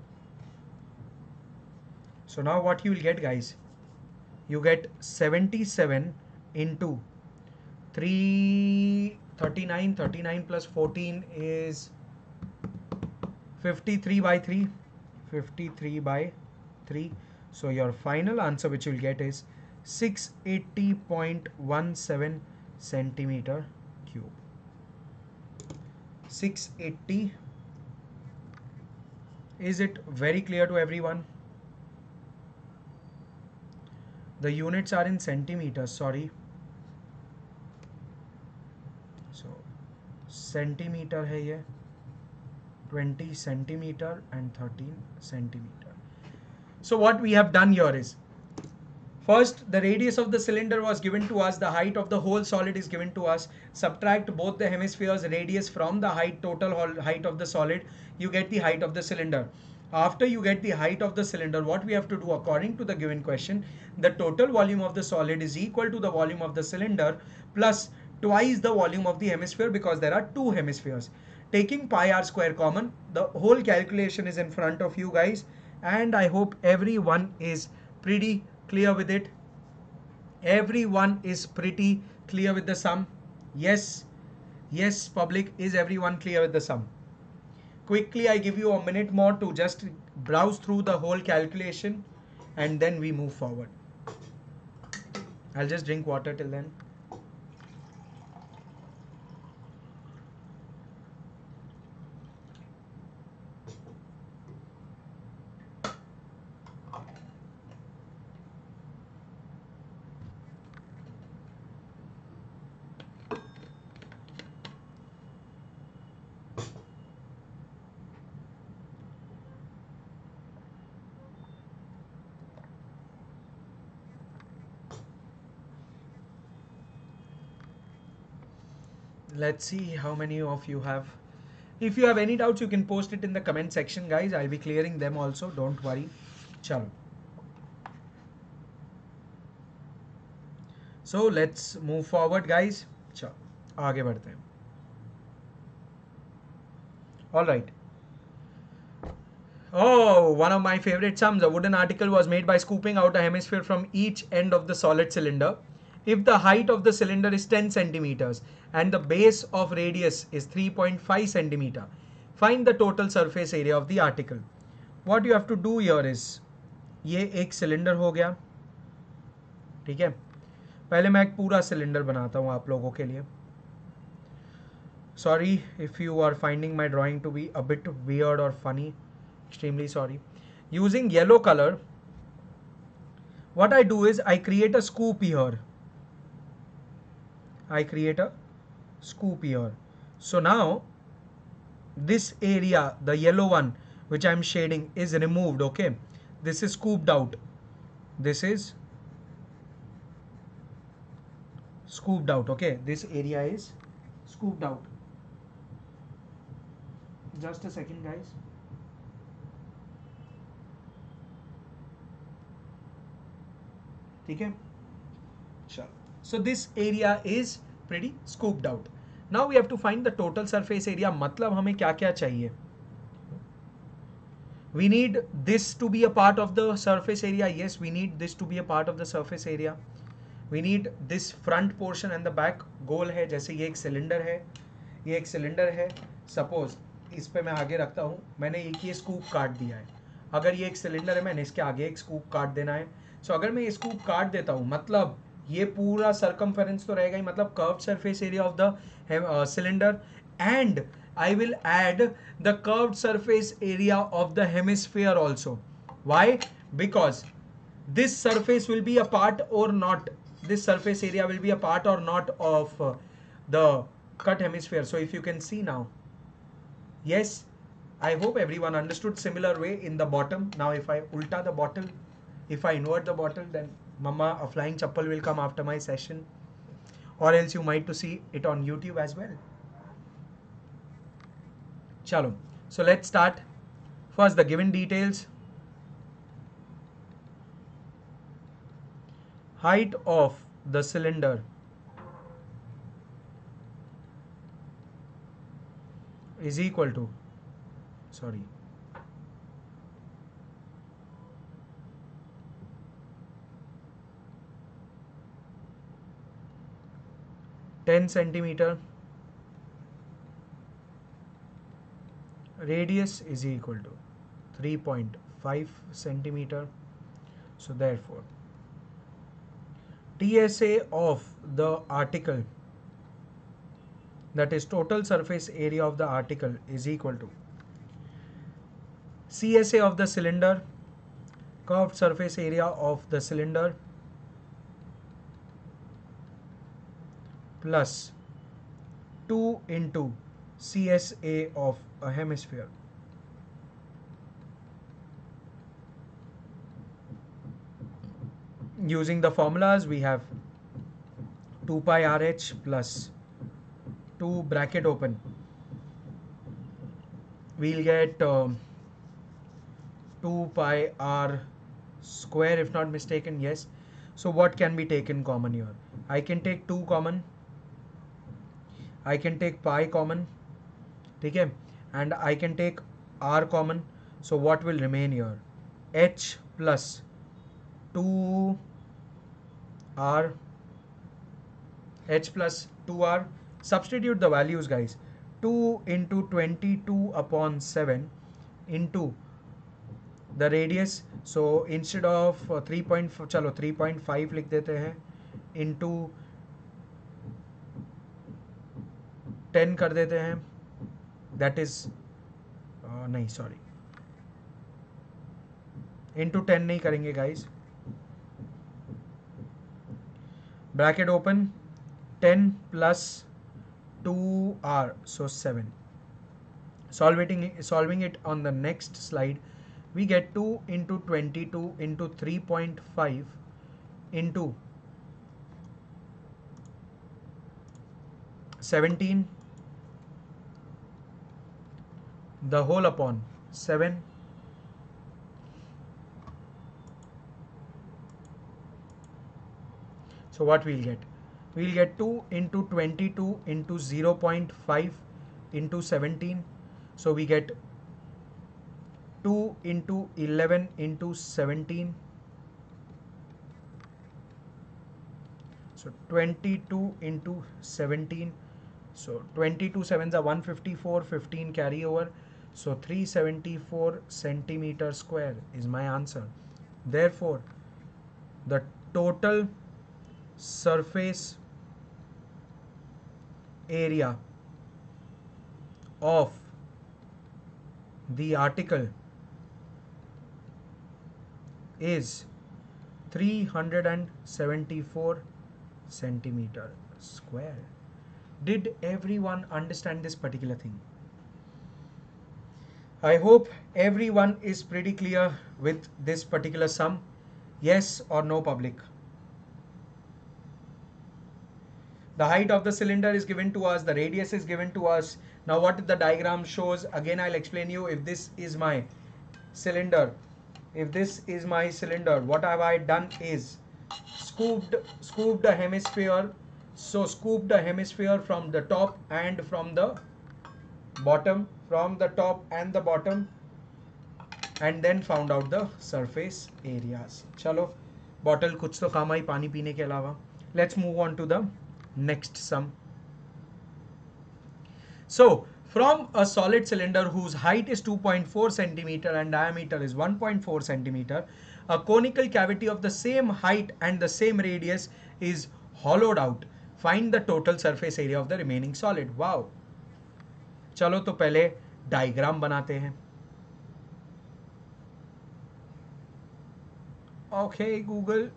So now what you will get, guys, you get seventy-seven into three thirty-nine, thirty-nine plus fourteen is fifty-three by three, fifty-three by three. So your final answer which you will get is six hundred eighty point one seven centimeter cube. six hundred eighty. Is it very clear to everyone? The units are in centimeters, sorry. So centimeter है ये, twenty centimeter and thirteen centimeter. So what we have done here is, first the radius of the cylinder was given to us, the height of the whole solid is given to us. Subtract both the hemispheres radius from the height, total height of the solid, you get the height of the cylinder. After you get the height of the cylinder, what we have to do according to the given question, the total volume of the solid is equal to the volume of the cylinder plus twice the volume of the hemisphere, because there are two hemispheres. Taking pi r square common, the whole calculation is in front of you guys, and I hope everyone is pretty clear with it. Everyone is pretty clear with the sum. Yes, yes public, is everyone clear with the sum? Quickly I give you a minute more to just browse through the whole calculation and then we move forward. I'll just drink water till then. Let's see how many of you have. If you have any doubts, you can post it in the comment section, guys. I'll be clearing them also. Don't worry. Chalo. So let's move forward, guys. चलो आगे बढ़ते हैं. All right. Oh, one of my favorite sums. A wooden article was made by scooping out a hemisphere from each end of the solid cylinder. If the height of the cylinder is ten centimeters and the base of radius is three point five centimeter, find the total surface area of the article. What you have to do here is, ये एक cylinder हो गया, ठीक है. पहले मैं एक पूरा सिलेंडर बनाता हूँ आप लोगों के लिए. Sorry if you are finding my drawing to be a bit weird or funny. Extremely sorry. Using yellow color, what I do is I create a scoop here. I create a scoop here. So now this area, the yellow one which I am shading, is removed. Okay, this is scooped out. This is scooped out. Okay, this area is scooped out. Just a second, guys. ठीक है. चलो. So this area is pretty scooped out. Now we have to find the total surface area. मतलब हमें क्या क्या चाहिए? We need this to be a part of the surface area. Yes, we need this to be a part of the surface area. We need this front portion and the back. गोल है, जैसे ये एक cylinder है, ये एक cylinder है. Suppose इस पे मैं आगे रखता हूँ, मैंने एक ये स्कूप काट दिया है. अगर ये एक सिलेंडर है, मैंने इसके आगे एक स्कूप काट देना है. सो so, अगर मैं ये स्कूप काट देता हूँ, मतलब ये पूरा सर्कमफेरेंस तो रहेगा ही, मतलब curved surface area of the cylinder, and I will add the curved surface area of the hemisphere also. Why? Because this surface will be a part or not, this surface area will be a part or not of uh, the cut hemisphere. So if you can see now, yes, I hope everyone understood. Similar way in the bottom. Now if I ulta the bottle, if I invert the bottle, then mama, a flying chappal will come after my session, or else you might to see it on YouTube as well. Chalo. So let's start. First, the given details. Height of the cylinder is equal to, sorry, ten centimeter. Radius is equal to three point five centimeter. So therefore, T S A of the article, that is total surface area of the article, is equal to C S A of the cylinder, curved surface area of the cylinder, plus two into C S A of a hemisphere. Using the formulas, we have two pi R H plus two bracket open. We'll get um, two pi R square, if not mistaken. Yes. So what can be taken common here? I can take two common. I can take pi common. Okay, and I can take R common. So what will remain here? H plus two R, H plus two R. Substitute the values, guys. two into twenty-two upon seven into the radius. So instead of uh, three point five, चलो three point five लिख देते हैं, into ten कर देते हैं. That is uh, नहीं, sorry, into ten नहीं करेंगे, guys. Bracket open, ten plus two R, so seven. Solving solving it on the next slide, we get two into twenty-two into three point five into seventeen, the whole upon seven. So what we'll get? We'll get two into twenty-two into zero point five into seventeen. So we get two into eleven into seventeen. So twenty-two into seventeen. So twenty-two sevens are one fifty-four, fifteen carry over. So three hundred seventy-four centimeter square is my answer. Therefore, the total surface area of the article is three hundred seventy-four centimeter square. Did everyone understand this particular thing? I hope everyone is pretty clear with this particular sum. Yes or no, public? The height of the cylinder is given to us, the radius is given to us. Now what the diagram shows, again I'll explain you. If this is my cylinder, if this is my cylinder, what have I done is scooped scooped the hemisphere. So scooped the hemisphere from the top and from the bottom, from the top and the bottom, and then found out the surface areas. Chalo, bottle kuch to काम आई पानी पीने के अलावा. Let's move on to the next sum. So from a solid cylinder whose height is two point four centimeter and diameter is one point four centimeter, a conical cavity of the same height and the same radius is hollowed out. Find the total surface area of the remaining solid. Wow. चलो तो पहले diagram बनाते हैं. Okay, Google.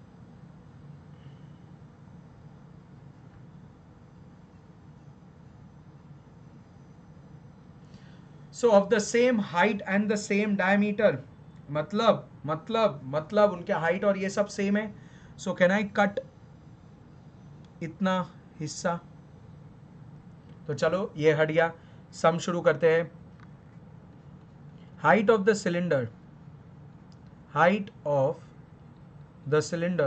So of the same height and the same diameter, मतलब मतलब मतलब उनके height और ये सब same है. So can I cut इतना हिस्सा? तो चलो ये हट गया. सम शुरू करते हैं. Height of the cylinder, height of the cylinder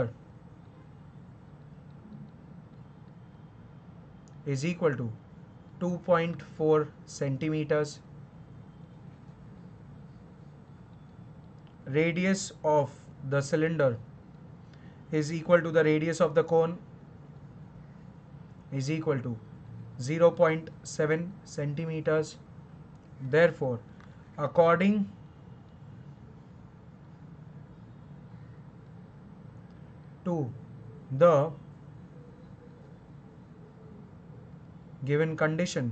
is equal to two point four centimeters. Radius of the cylinder is equal to the radius of the cone is equal to zero point seven centimeters. Therefore, according to the given condition,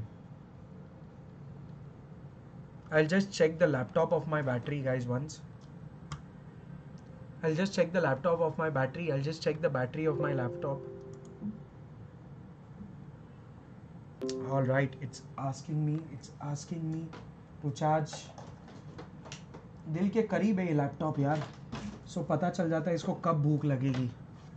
I'll just check the laptop of my battery, guys, once. I'll just check the laptop of my battery. I'll just check the battery of my laptop. All right, it's asking me, it's asking me to charge. दिल के करीब है ये laptop यार, सो पता चल जाता है इसको कब भूख लगेगी.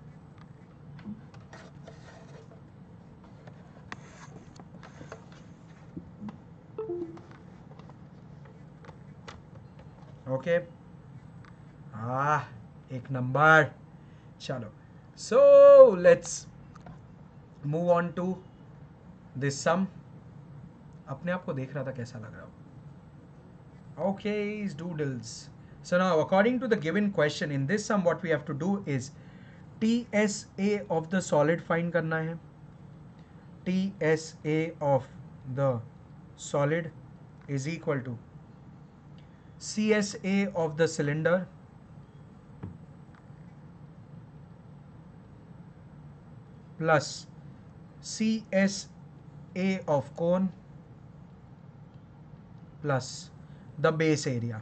ओके, ah, एक नंबर. चलो, so let's move on to this sum. अपने आप को देख रहा था कैसा लग रहा हो. Okay, doodles. So now according to the given question in this sum, what we have to do is T S A of the solid find करना है. T S A of the solid is equal to C S A of the cylinder plus C S A of cone plus the base area.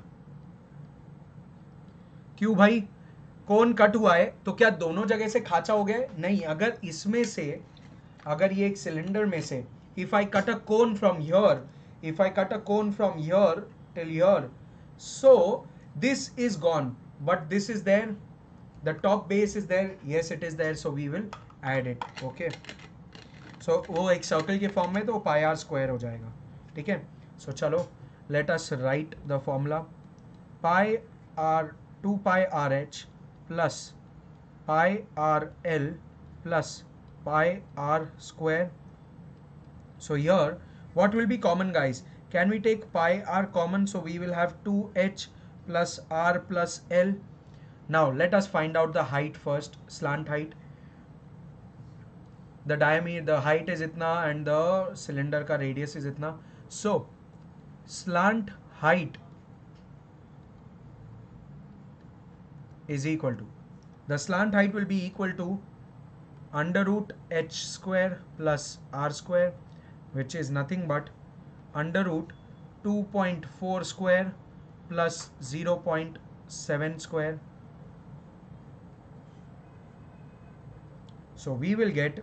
क्यों भाई, कोन cut हुआ है तो क्या दोनों जगह से खाचा हो गया? नहीं, अगर इसमें से, अगर ये एक सिलेंडर में से, if I cut a cone from here, if I cut a cone from here till here, so this is gone, but this is there, the top base is there, yes it is there, so we will add it. Okay, so वो एक circle के form में तो पाई are square हो जाएगा. ठीक है, सो चलो let us write the formula. Pi r two pi rh plus pi rl plus pi r square. So here what will be common, guys? Can we take pi r common? So we will have two h plus r plus l. Now let us find out the height first, slant height. The diameter, the height is itna and the cylinder ka radius is itna. So slant height is equal to, the slant height will be equal to under root h square plus r square, which is nothing but under root two point four square plus zero point seven square. So we will get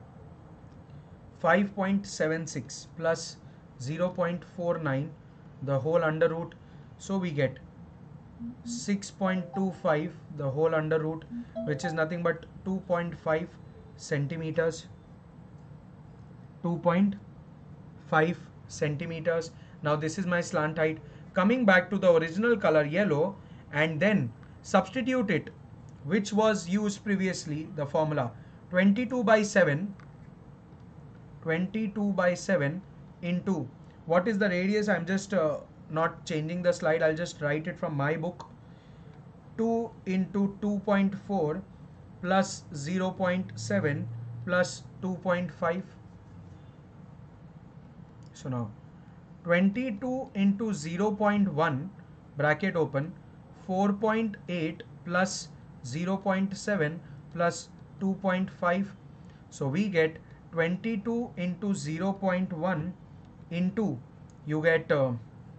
five point seven six plus zero point four nine, the whole under root. So we get six point two five, the whole under root, which is nothing but two point five centimeters. two point five centimeters. Now this is my slant height. Coming back to the original color yellow and then substitute it, which was used previously, the formula twenty-two by seven, twenty-two by seven into, what is the radius? I'm just uh, not changing the slide, I'll just write it from my book. two into two point four plus zero point seven plus two point five. So now twenty-two into zero point one bracket open, four point eight plus zero point seven plus two point five. So we get twenty-two into zero point one into, you get uh,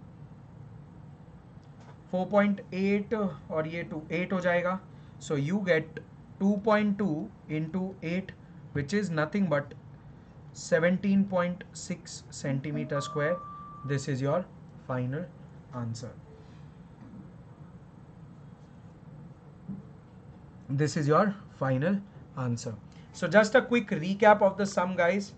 four point eight और ये to eight हो जाएगा. So you get two point two into eight, which is nothing but seventeen point six centimeter square. This is your final answer. This is your final answer. So just a quick recap of the sum, guys.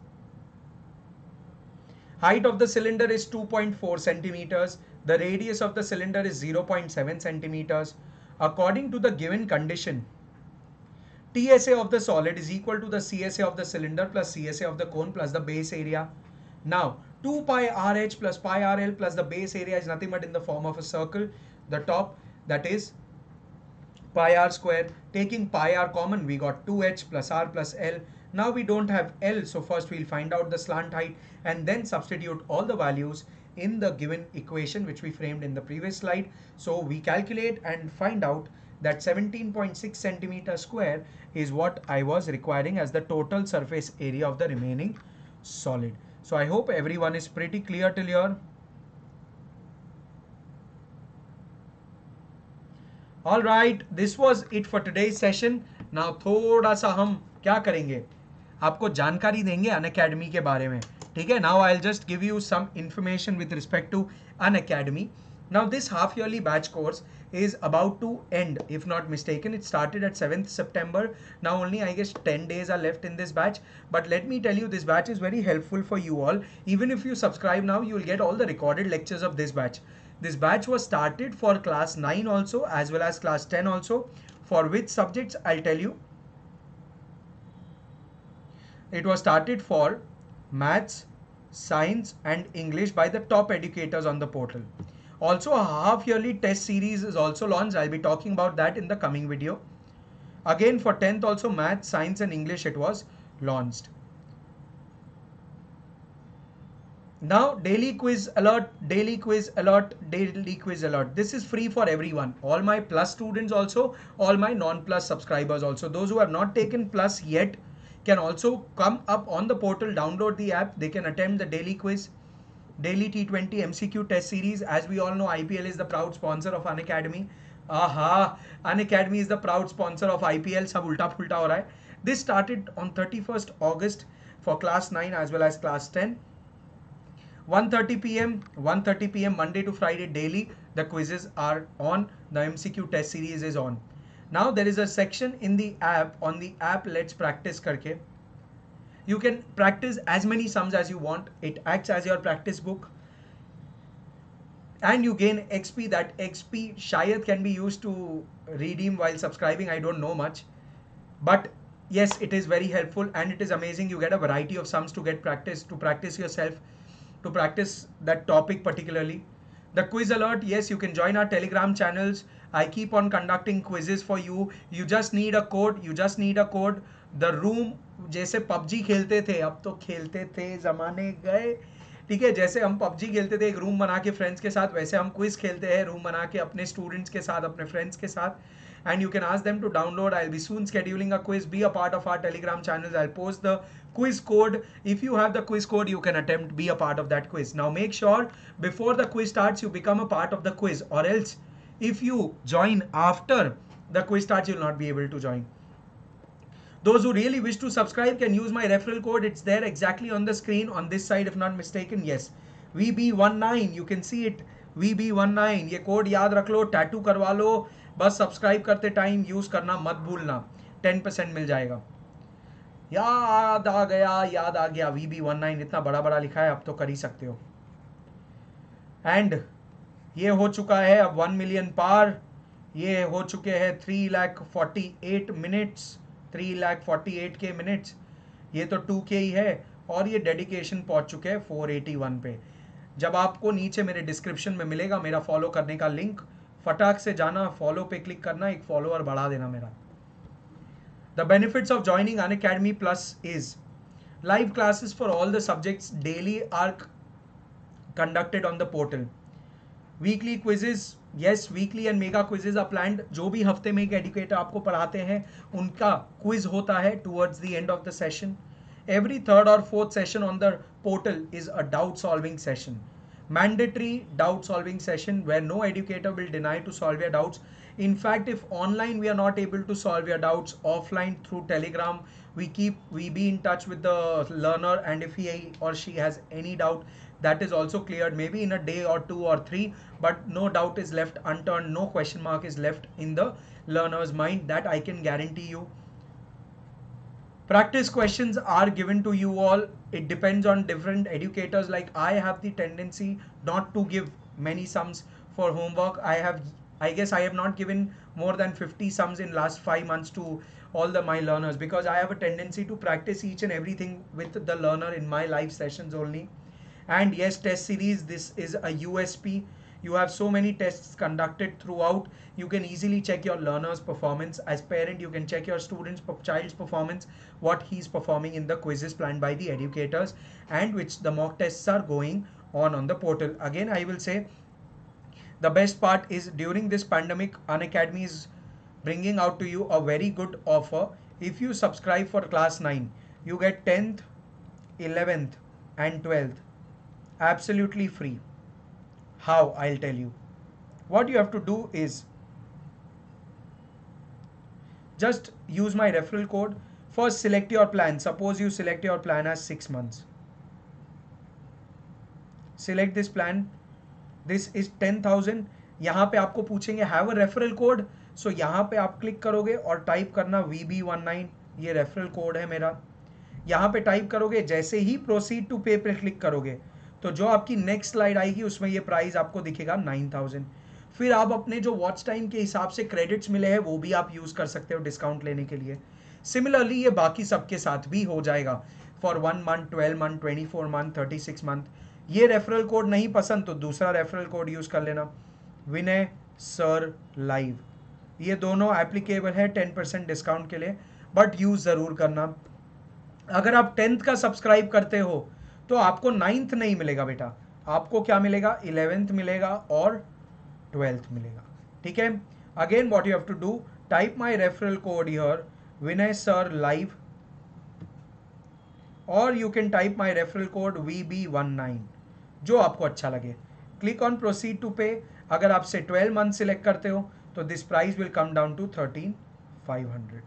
Height of the cylinder is two point four centimeters. The radius of the cylinder is zero point seven centimeters. According to the given condition, T S A of the solid is equal to the C S A of the cylinder plus C S A of the cone plus the base area. Now two pi R H plus pi R L plus the base area is nothing but in the form of a circle. The top, that is pi r square. Taking pi r common, we got two h plus r plus l. Now we don't have L, so first we'll find out the slant height and then substitute all the values in the given equation which we framed in the previous slide. So we calculate and find out that seventeen point six centimeter square is what I was requiring as the total surface area of the remaining solid. So I hope everyone is pretty clear till here. All right, this was it for today's session. Now थोड़ा सा हम क्या करेंगे, आपको जानकारी देंगे Unacademy के बारे में, ठीक है. Now I'll just give you some information with respect to Unacademy. Now this half yearly batch course is about to end, if not mistaken. It started at seventh September. Now only I guess ten days are left in this batch. But let me tell you, this batch is very helpful for you all. Even if you subscribe now, you will get all the recorded lectures of this batch. This batch was started for class nine also as well as class ten also. For which subjects, I'll tell you. It was started for maths, science and English by the top educators on the portal. Also a half yearly test series is also launched. I'll be talking about that in the coming video. Again for tenth also maths, science and English it was launched. Now daily quiz alert, daily quiz alert, daily quiz alert. This is free for everyone. All my plus students also, all my non-plus subscribers also. Those who have not taken plus yet can also come up on the portal, download the app. They can attempt the daily quiz, daily T twenty M C Q test series. As we all know, I P L is the proud sponsor of Unacademy. Aha, Unacademy is the proud sponsor of I P L. Sab ulta pulta ho raha hai. This started on thirty-first August for class nine as well as class ten. one thirty p m one thirty p m Monday to Friday daily. The quizzes are on. The M C Q test series is on. Now there is a section in the app, on the app Let's Practice karke. You can practice as many sums as you want. It acts as your practice book. And you gain X P. That X P shayad can be used to redeem while subscribing. I don't know much. But yes, it is very helpful and it is amazing. You get a variety of sums to get practice, to practice yourself, to practice that topic particularly. The quiz alert, yes, you can join our Telegram channels. I keep on conducting quizzes for you. You just need a code. You just need a code. The room, जैसे PUBG खेलते थे, अब तो खेलते थे, जमाने गए, ठीक है. जैसे हम पबजी खेलते थे एक रूम बना के फ्रेंड्स के साथ, वैसे हम क्विज खेलते हैं रूम बना के अपने स्टूडेंट्स के साथ, अपने फ्रेंड्स के साथ. And you can ask them to download. I'll be soon scheduling a quiz. Be a part of our Telegram channels. I'll post the quiz code. If you have the quiz code, you can attempt, be a part of that quiz. Now make sure before the quiz starts, you become a part of the quiz, or else if you join after the quiz starts, you'll not be able to join. Those who really wish to subscribe can use my referral code. It's there exactly on the screen on this side, if not mistaken. Yes, V B nineteen, you can see it. V B nineteen, ये code याद रख लो, tattoo करवा लो, बस subscribe करते time use करना मत भूलना, ten percent मिल जाएगा. याद आ गया, याद आ गया. V B nineteen इतना बड़ा बड़ा लिखा है, अब तो कर ही सकते हो. एंड ये हो चुका है अब वन मिलियन पार. ये हो चुके हैं three lakh forty eight minutes, three lakh forty eight के मिनट्स. ये तो टू के ही है. और ये डेडिकेशन पहुंच चुके हैं फोर एटी वन पे. जब आपको नीचे मेरे डिस्क्रिप्शन में मिलेगा मेरा फॉलो करने का लिंक, फटाक से जाना, फॉलो पे क्लिक करना, एक फॉलोअर बढ़ा देना मेरा. The benefits of joining Unacademy plus is live classes for all the subjects daily are conducted on the portal. Weekly quizzes, yes, weekly and mega quizzes are planned. जो भी हफ्ते में एक एजुकेटर आपको पढ़ाते हैं उनका क्विज होता है towards the end of the session. Every third or fourth session on the portal is a doubt solving session. Mandatory doubt solving session where no educator will deny to solve your doubts. In fact, if online we are not able to solve your doubts, offline through Telegram, we keep, we be in touch with the learner, and if he or she has any doubt, that is also cleared maybe in a day or two or three, but no doubt is left unturned, no question mark is left in the learner's mind, that I can guarantee you. Practice questions are given to you all. It depends on different educators. Like I have the tendency not to give many sums for homework. I have, I guess I have not given more than fifty sums in last five months to all the my learners, because I have a tendency to practice each and everything with the learner in my live sessions only. And yes, test series, this is a U S P. You have so many tests conducted throughout. You can easily check your learner's performance. As parent, you can check your student's child's performance, what he's performing in the quizzes planned by the educators, and which the mock tests are going on on the portal. Again, I will say the best part is during this pandemic, Unacademy is bringing out to you a very good offer. If you subscribe for class nine, you get tenth, eleventh and twelfth absolutely free. How? I'll tell you. What you have to do is just use my referral code. First, select your plan. Suppose you select your plan as six months. Select this plan. This is ten thousand. यहाँ पे आपको पूछेंगे have a referral code. So यहाँ पे आप click करोगे और type करना V B nineteen. ये रेफरल कोड है मेरा. यहाँ पे टाइप करोगे, जैसे ही प्रोसीड टू पे पे क्लिक करोगे तो जो आपकी नेक्स्ट स्लाइड आएगी उसमें ये प्राइस आपको दिखेगा नाइन थाउजेंड. फिर आप अपने जो वॉच टाइम के हिसाब से क्रेडिट्स मिले हैं वो भी आप यूज कर सकते हो डिस्काउंट लेने के लिए. सिमिलरली ये बाकी सबके साथ भी हो जाएगा for one month, twelve month, twenty four month, thirty six month. ये रेफरल कोड नहीं पसंद तो दूसरा रेफरल कोड यूज कर लेना, विनय सर लाइव. ये दोनों एप्लीकेबल है टेन परसेंट डिस्काउंट के लिए, बट यूज जरूर करना. अगर आप टेंथ का सब्सक्राइब करते हो तो आपको नाइन्थ नहीं मिलेगा बेटा, आपको क्या मिलेगा, इलेवेंथ मिलेगा और ट्वेल्थ मिलेगा. ठीक है. Again what you have to do, type my referral code here, Vinay sir live, और you can type my referral code V B nineteen, जो आपको अच्छा लगे. क्लिक ऑन प्रोसीड टू पे. अगर आपसे ट्वेल्व मंथ सिलेक्ट करते हो तो this price will come down to thirteen five hundred.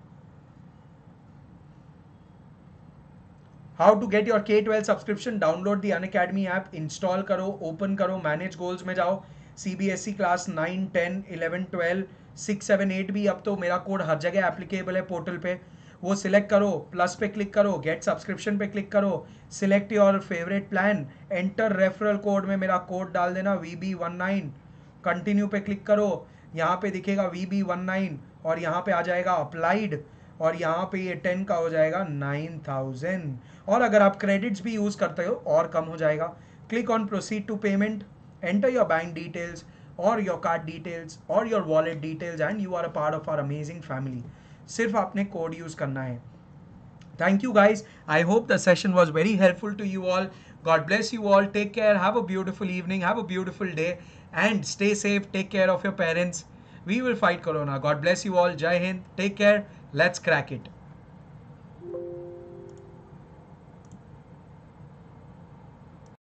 How to get your K twelve subscription? Download the Unacademy app, install करो, open करो, manage goals में जाओ. C B S E class nine, ten, eleven, twelve, six, seven, eight भी अब तो मेरा code हर जगह applicable है पोर्टल पे. वो सिलेक्ट करो, प्लस पे क्लिक करो, गेट सब्सक्रिप्शन पे क्लिक करो, select your favourite plan, enter referral code में मेरा कोड डाल देना V B nineteen, कंटिन्यू पे क्लिक करो. यहाँ पे दिखेगा V B nineteen और यहाँ पे आ जाएगा अप्लाइड. और यहाँ पे ये टेन का हो जाएगा नाइन थाउजेंड, और अगर आप क्रेडिट्स भी यूज़ करते हो और कम हो जाएगा। Click on proceed to payment, enter your bank details or your card details or your wallet details and you are a part of our amazing family. सिर्फ आपने कोड यूज़ करना है। Thank you guys. I hope the session was very helpful to you all. God bless you all. Take care. Have a beautiful evening. Have a beautiful day. And stay safe. Take care of your parents. We will fight Corona. God bless you all. Jai Hind. Take care. Let's crack it.